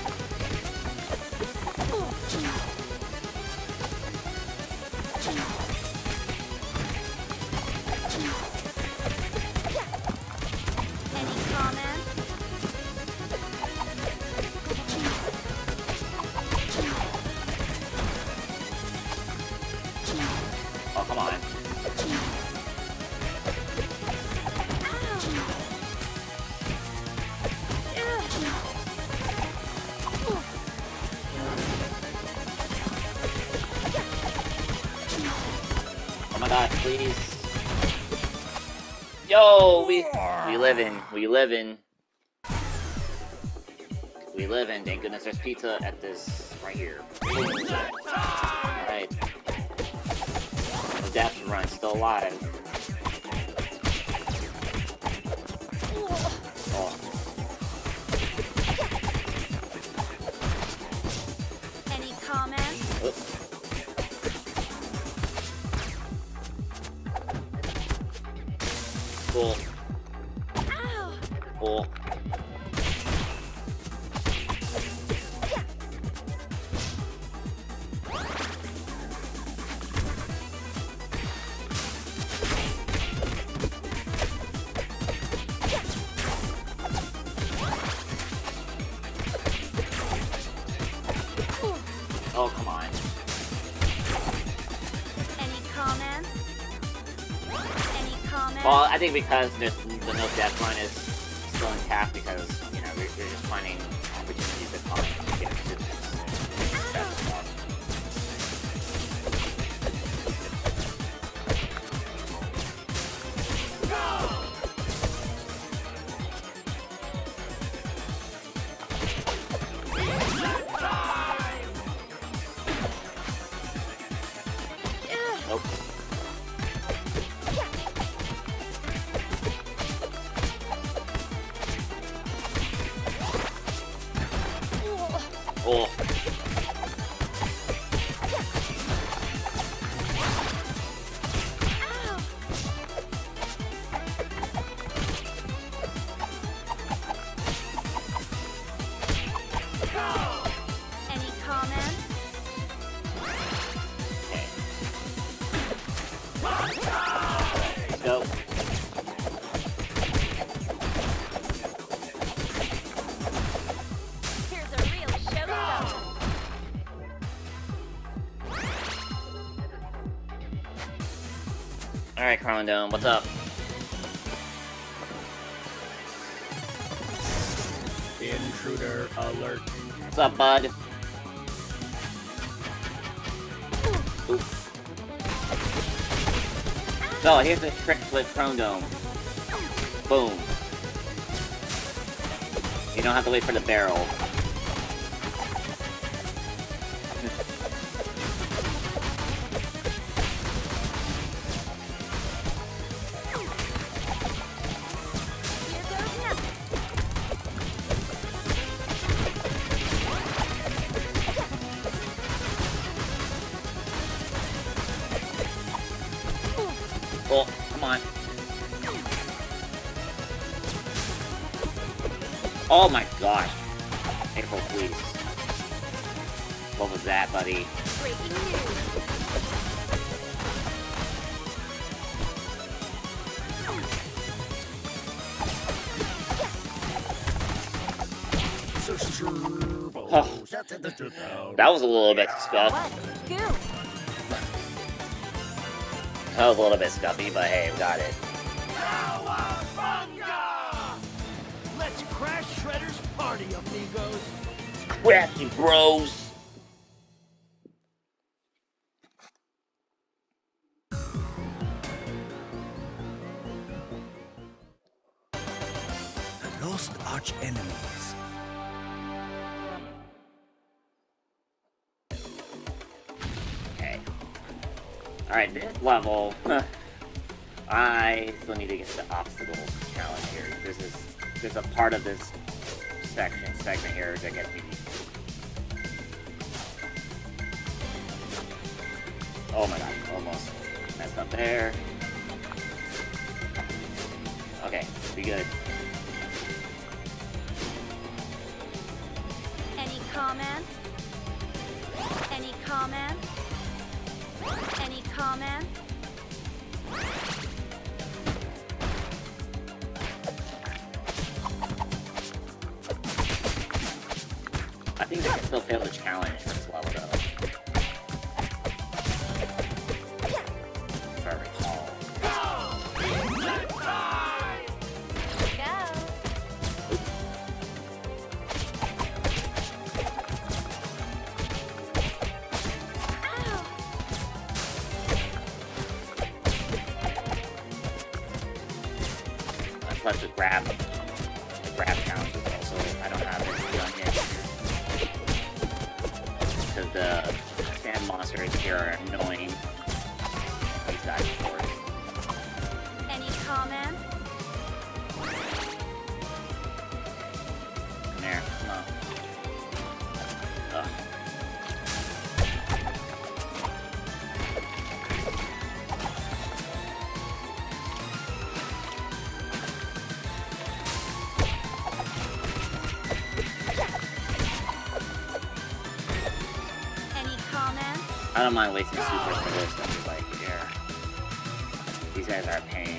Any comments? Oh, come on. Oh my god, please. Yo, we living. We living. We living. Thank goodness there's pizza at this right here. Alright. The death run still alive. Oh. Any comments? Oops. Cool. Ow! Cool. Oh, come on. Any comments? Any comments? Well, I think because the no death run is still intact because, you know, you're just finding opportunities to come and get assistance. That's stuff. Nope. Oh. Any comments? Okay. Let's go. Here's a real showstopper. Alright, Chrome Dome, what's up? Intruder alert. What's up, bud? Oop. So, here's the trick with Chrome Dome. Boom. You don't have to wait for the barrel. Oh, come on. Oh my gosh. April, please. What was that, buddy? Breaking news. Oh, that was a little bit scuffed. What? Scoop. That was a little bit scuffy, but hey, we got it. Let's crash Shredder's party, amigos. Crafty bros. The lost arch enemies. Okay. Alright, this level. I still need to get the obstacles challenge here. There's a part of this segment here that gets me. Oh my god, almost messed up there. Okay, be good. Any comments? Any comments? Any comments? I think they can still fail the challenge for this level though. If I recall. Plus the grab challenges also. I don't have it done yet. Because the sand monsters here are annoying. These guys for it. Any comments? Come here, come on. Ugh. I don't mind wasting super for this. I'm just like, yeah. These guys are a pain.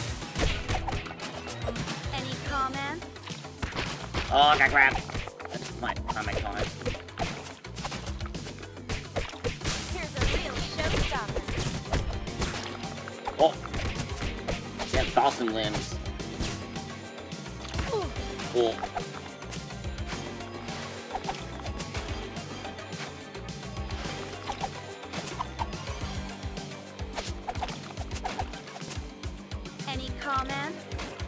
Any comments? Oh, I got grabbed. That's not my comment. Here's a real showstopper. Oh! They have Dawson limbs. Cool. Any comments?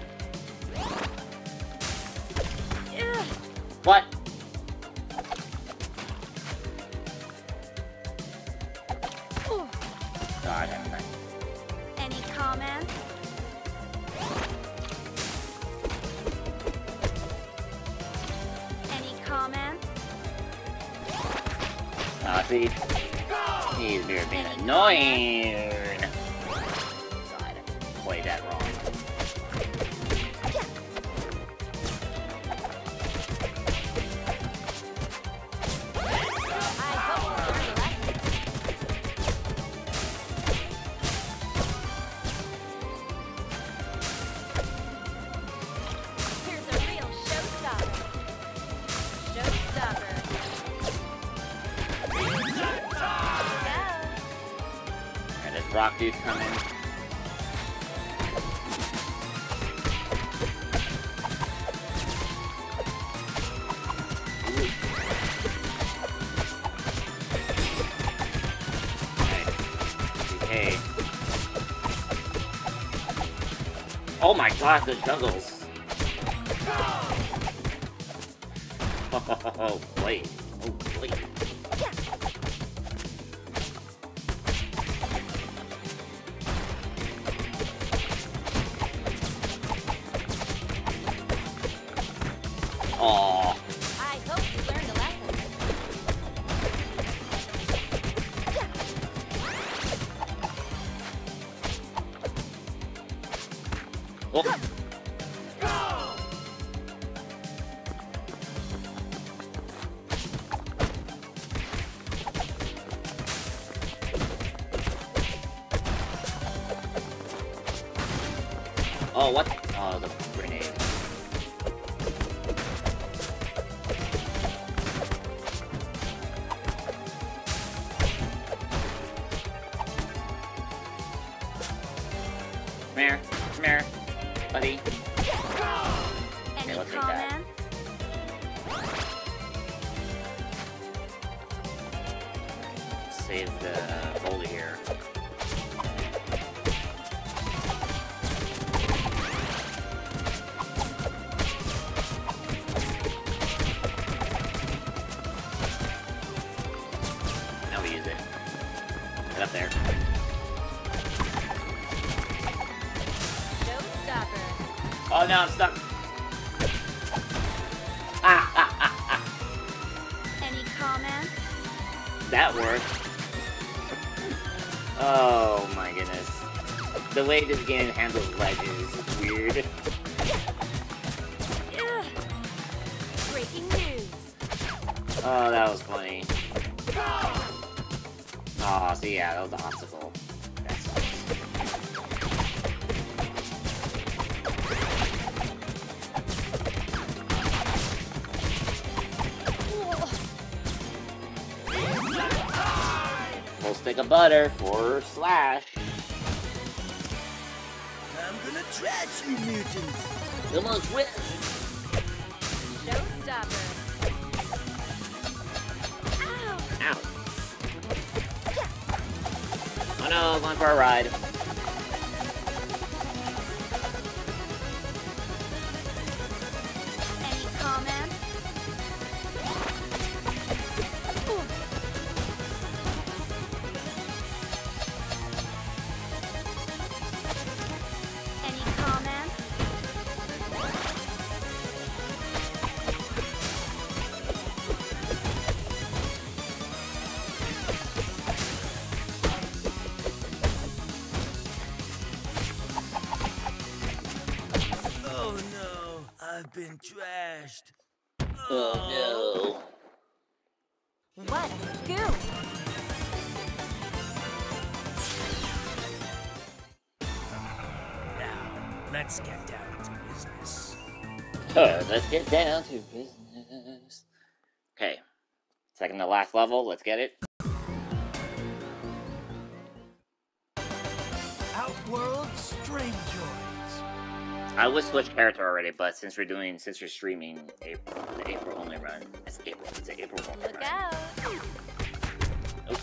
Ugh. What? Ooh. God, I'm right. Any comments? Any comments? See? He's being annoying. God, I played that wrong. Here's a real showstopper. Showstopper. And this rock dude's coming. Okay. Oh my god, the juggles. Oh, wait. Oh, wait. Aww. I hope you learned a lesson. Oh. Oh, what? Oh, the grenade. Come here. Come here. Buddy. Any let's take that. comments? Save the folder here. Now we use it. Get up there. Showstopper. Oh no, I'm stuck. Any comments? That worked. Oh my goodness. The way this game handles ledges is weird. Ugh. Breaking news. Oh, that was funny. Oh, so yeah, that was the obstacle. That sucks. Full stick of butter for Slash. I'm gonna trash you, mutants. Come on, switch. Showstopper. Ow. Ow. Oh no, I'm going for a ride. Any comments? Ooh. Any comments? Oh no, I've been trashed. Oh What scoop? Now, let's get down to business. no. Let's get down to business. Okay. Second to last level, let's get it. Outworld Strangeoids. I would switch character already, but since we're streaming April, the April only run. It's an April only Look run. out. Oops.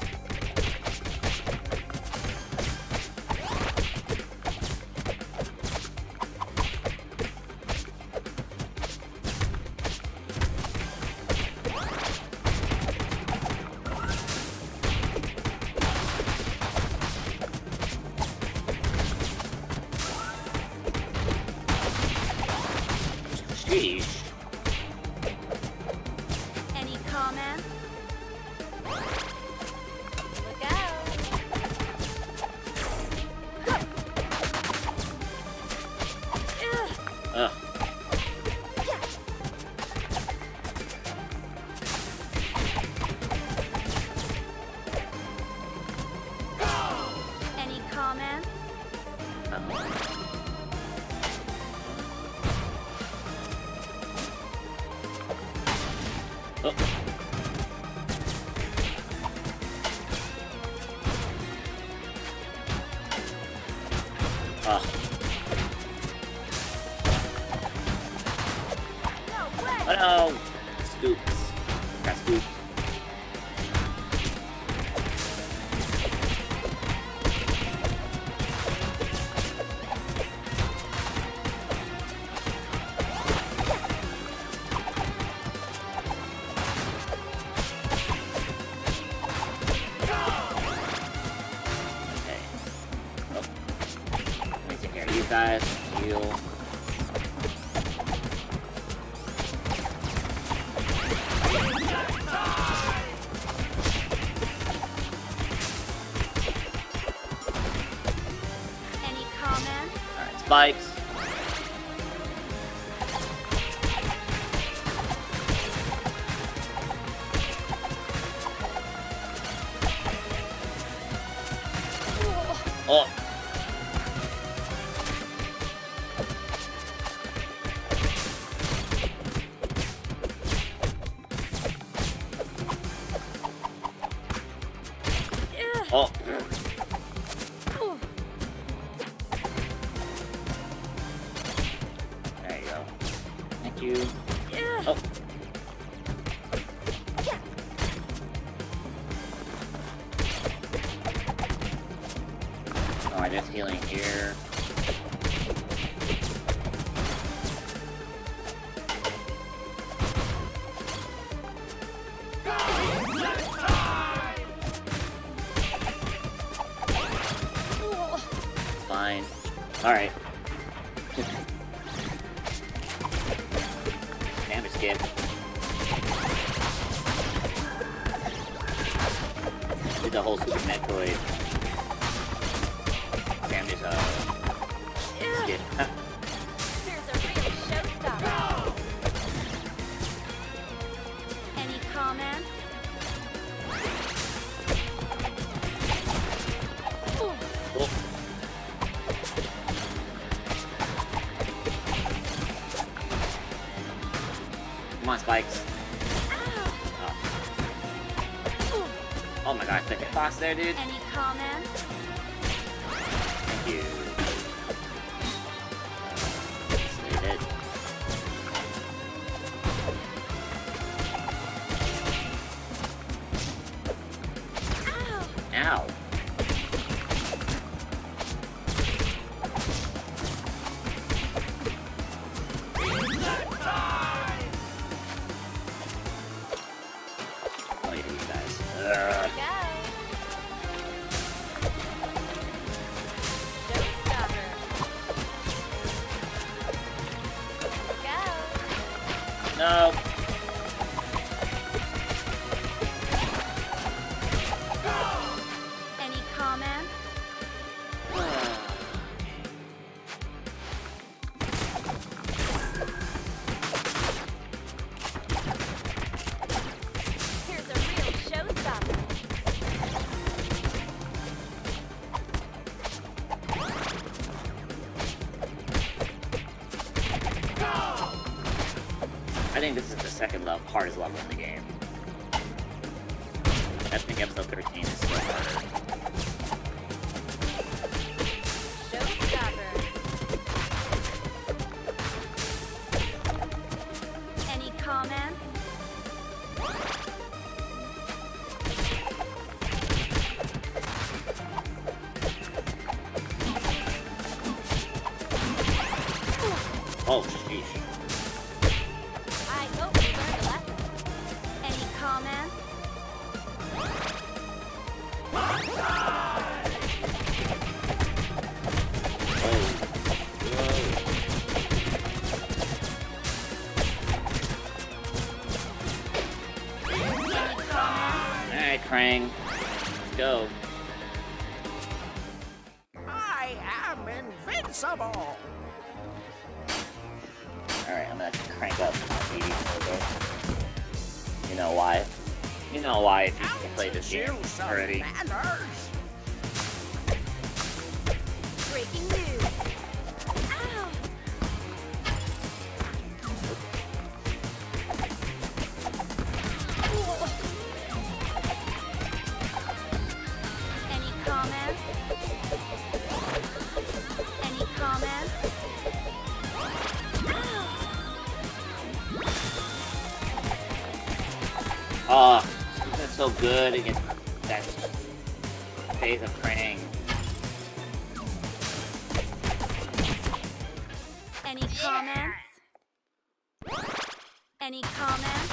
Sheesh. Any comments? Look out. Ugh. Ugh. Any comments? Oh. Oh. No way. Oh no! Scoops. Got scoop. Okay. Oh. Let me take care of you guys. Heal. Any comments? Alright, spikes. Oh. Oh. There you go. Thank you. Oh. Alright, there's healing here. Fine. Alright. Damage skip. Did the whole Super Metroid. Damage, skip. Here's a real showstopper. Any comments? Oh. Come on, Spikes. Oh, oh my gosh, the hitbox there, dude. Any comments? Thank you. Save it. Ow. Oh, yeah, you guys. Ugh. Go. Showstopper. Go. No. Any comments? Here's a real showstopper. I think this is the second hardest level in the game. I think episode 13 is still harder. Showstopper. Any comments? Oh, sheesh. I hope you learned a lesson. Any comments? Any comments? Alright, Krang. Let's go. I am invincible. Alright, I'm gonna crank up my TV a little bit. You know why? You know why if you can play this game already. Manners. Breaking news. Ow! Any comments? Any comments? Oh, that's so good against that phase of Krang. Any comments? Any comments?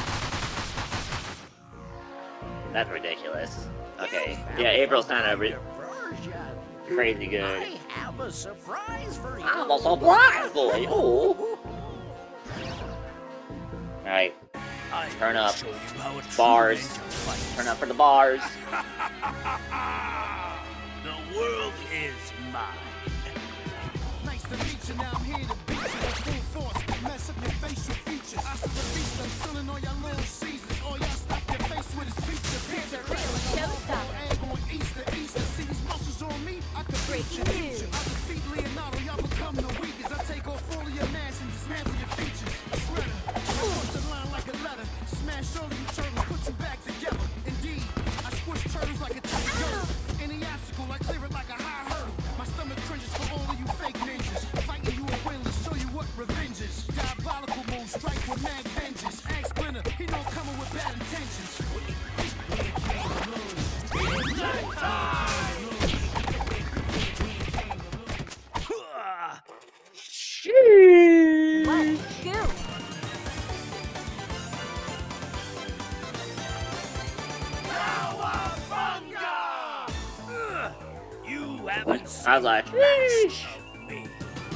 That's ridiculous. Okay, yeah, April's kind of crazy good. I have a surprise for you. I'm a surprise for you. Alright, turn up. Bars. Turn up for the bars. The world is mine. Nice to meet you. Now I'm here to beat you with full force. Mess up your facial features. I still the beast. I'm stealing all your little seasons. All y'all stop your face with his pizza. Here's a real showstopper. Egg on Easter. See these muscles on me? I I could break your future. I defeat Leonardo, y'all become the weakest. I take off all of your masks and dismantle your features. A shredder, cross the line like a letter. Smash all of you turtles, put you back together. Indeed, I squish turtles like a tight girdle. Any obstacle, I clear it like a high hurdle. My stomach cringes for all of you fake ninjas. Fighting you a winless, show you what revenge is. Diabolical move, strike with mad vengeance. Axe Splinter, he know I'm coming with bad intentions. Let's go. You haven't seen I was like, last of me.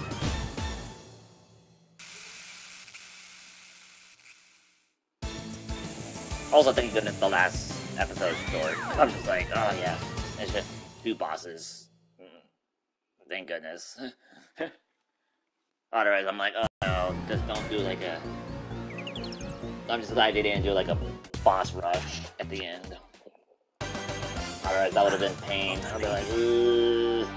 also thank goodness the last episode story. I'm just like, oh yeah, it's just 2 bosses. Thank goodness. Otherwise, I'm like, oh no, just don't do like a. I'm just glad they didn't do like a boss rush at the end. Otherwise, that would have been pain. I'd be like, ooh.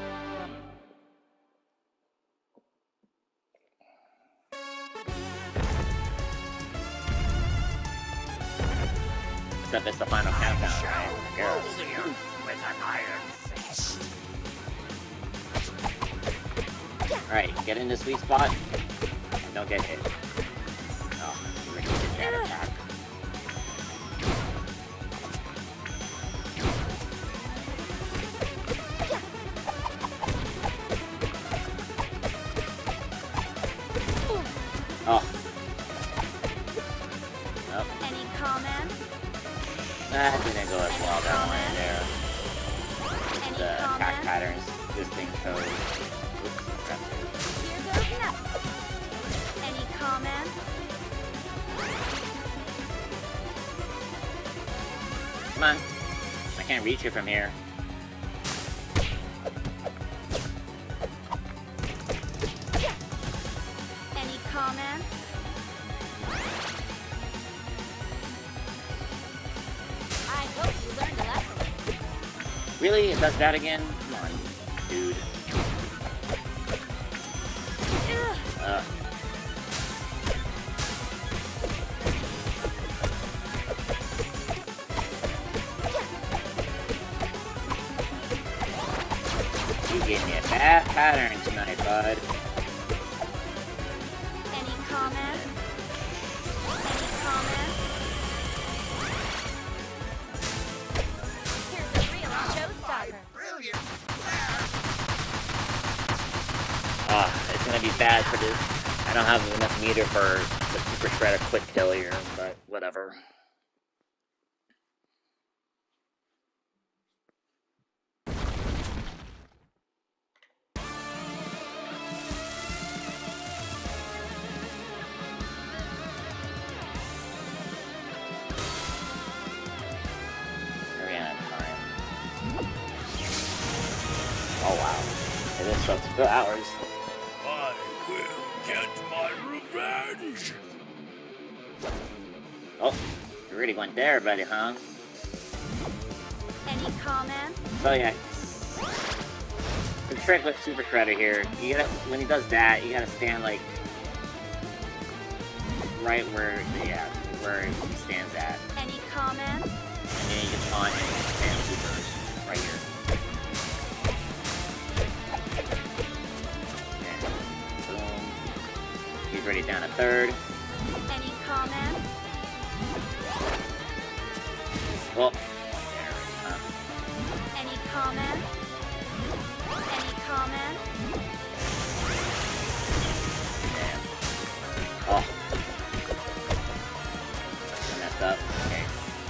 Except it's the final countdown, right? Yeah. With an iron fist. Alright, get in the sweet spot and don't get hit. Oh, you did that attack. Oh. Nope. Any comments? That didn't go as well, that one there. Any The attack comments? patterns, this thing code. Oops, crap. Here goes nothing. Any comments? Come on. I can't reach you from here. Any comments? I hope you learned a lesson. Really? It does that again? Come on, dude. You gave me a bad pattern tonight, bud. Any comments? Any comments? Here's a real showstopper. Brilliant. It's gonna be bad for this. I don't have enough meter for the Super Shredder quick kill here, but whatever. Very on time. Oh wow. It is so 2 hours. I will get my revenge. Oh, you really went there, buddy, huh? Any comments? So yeah. The trick with Super Shredder here, you gotta, when he does that, you gotta stand like right where, yeah, where he stands at. Any comments? And then you can taunt and stand supers right here. And boom. He's ready down to 3rd. Any comments? Oh, Any comments? Any comments? damn. Oh. I messed up. Okay.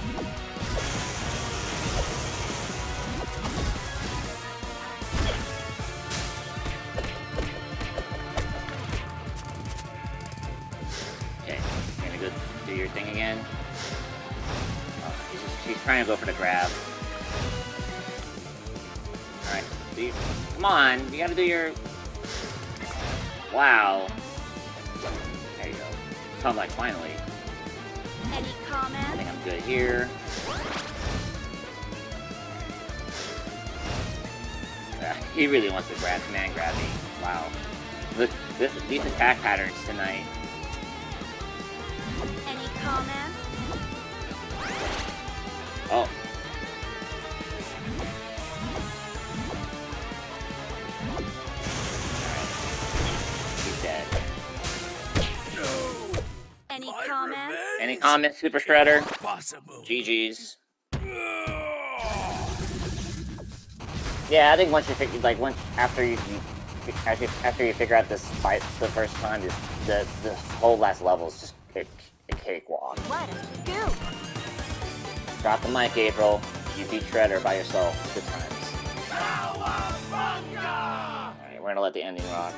Okay, gonna go do your thing again. Oh, he's trying to go for the grab. Alright, come on, you gotta do your... Wow. There you go. So I'm like, finally. Any I comments? think I'm good here. He really wants to grab me. Wow. Look, these attack patterns tonight. Any comments? Oh. He's dead. Any comments? Any comments, Super Shredder? Possible. GG's. Yeah, I think once you figure, like, after you figure out this fight the first time, the whole last level is just a cakewalk. What a scoop! Drop the mic, April. You beat Shredder by yourself. Good times. Alright, we're gonna let the ending rock.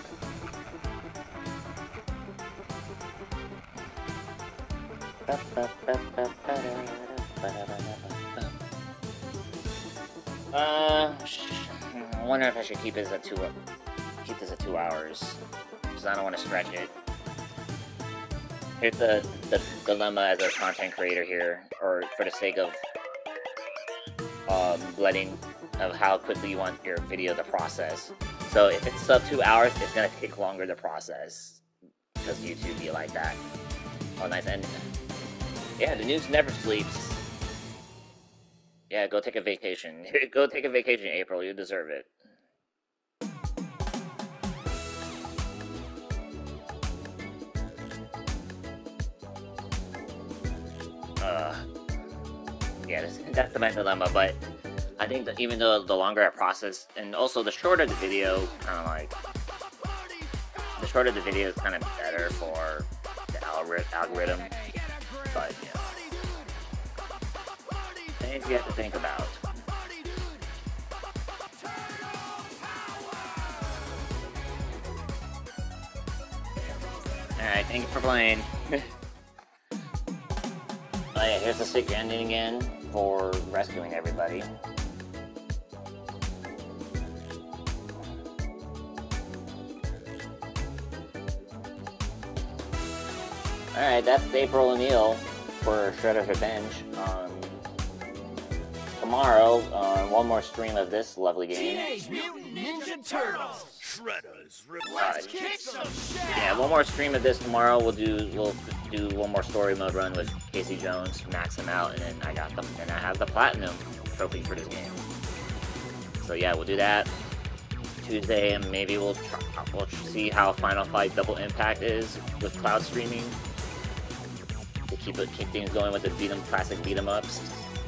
I wonder if I should keep this at 2 hours, because I don't want to stretch it. Here's the dilemma as a content creator here, or for the sake of letting of how quickly you want your video to process. So if it's sub 2 hours, it's gonna take longer to process, because YouTube be like that. Oh, nice. And yeah, the news never sleeps. Yeah, go take a vacation. Go take a vacation, April. You deserve it. Yeah, that's my dilemma, but I think that even though the longer I process, and also the shorter the video, kind of like, the shorter the video is kind of better for the algorithm, but yeah. Things you have to think about. Alright, thank you for playing. Oh yeah, here's the stick ending again for rescuing everybody. Alright, that's April O'Neil for Shredder's Revenge. Tomorrow, one more stream of this lovely game. Teenage Mutant Ninja Turtles. Shredder's Let's kick some shit. Yeah, one more stream of this tomorrow. We'll do one more story mode run with Casey Jones, max him out, and then I have the platinum trophy for this game. So yeah, we'll do that Tuesday, and maybe we'll see how Final Fight Double Impact is with cloud streaming to keep things going with the classic beat 'em ups.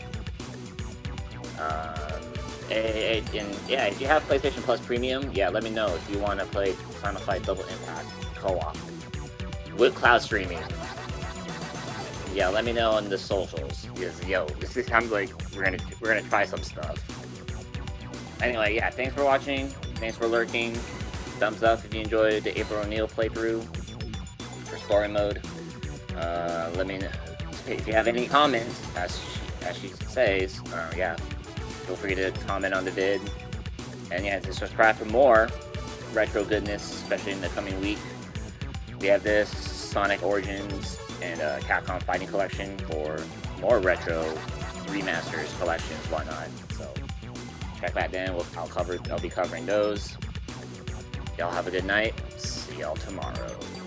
And yeah, if you have PlayStation Plus Premium, yeah, let me know if you want to play Final Fight Double Impact co-op with cloud streaming. Yeah, let me know on the socials, because yo, this is I'm like we're gonna try some stuff. Anyway, yeah, thanks for watching, thanks for lurking. Thumbs up if you enjoyed the April O'Neil playthrough for story mode. Let me know if you have any comments, as she says. Yeah. Feel free to comment on the vid. And yeah, to subscribe for more retro goodness, especially in the coming week. We have this Sonic Origins and Capcom Fighting Collection for more retro remasters, collections, whatnot. So check back then. I'll be covering those. Y'all have a good night. See y'all tomorrow.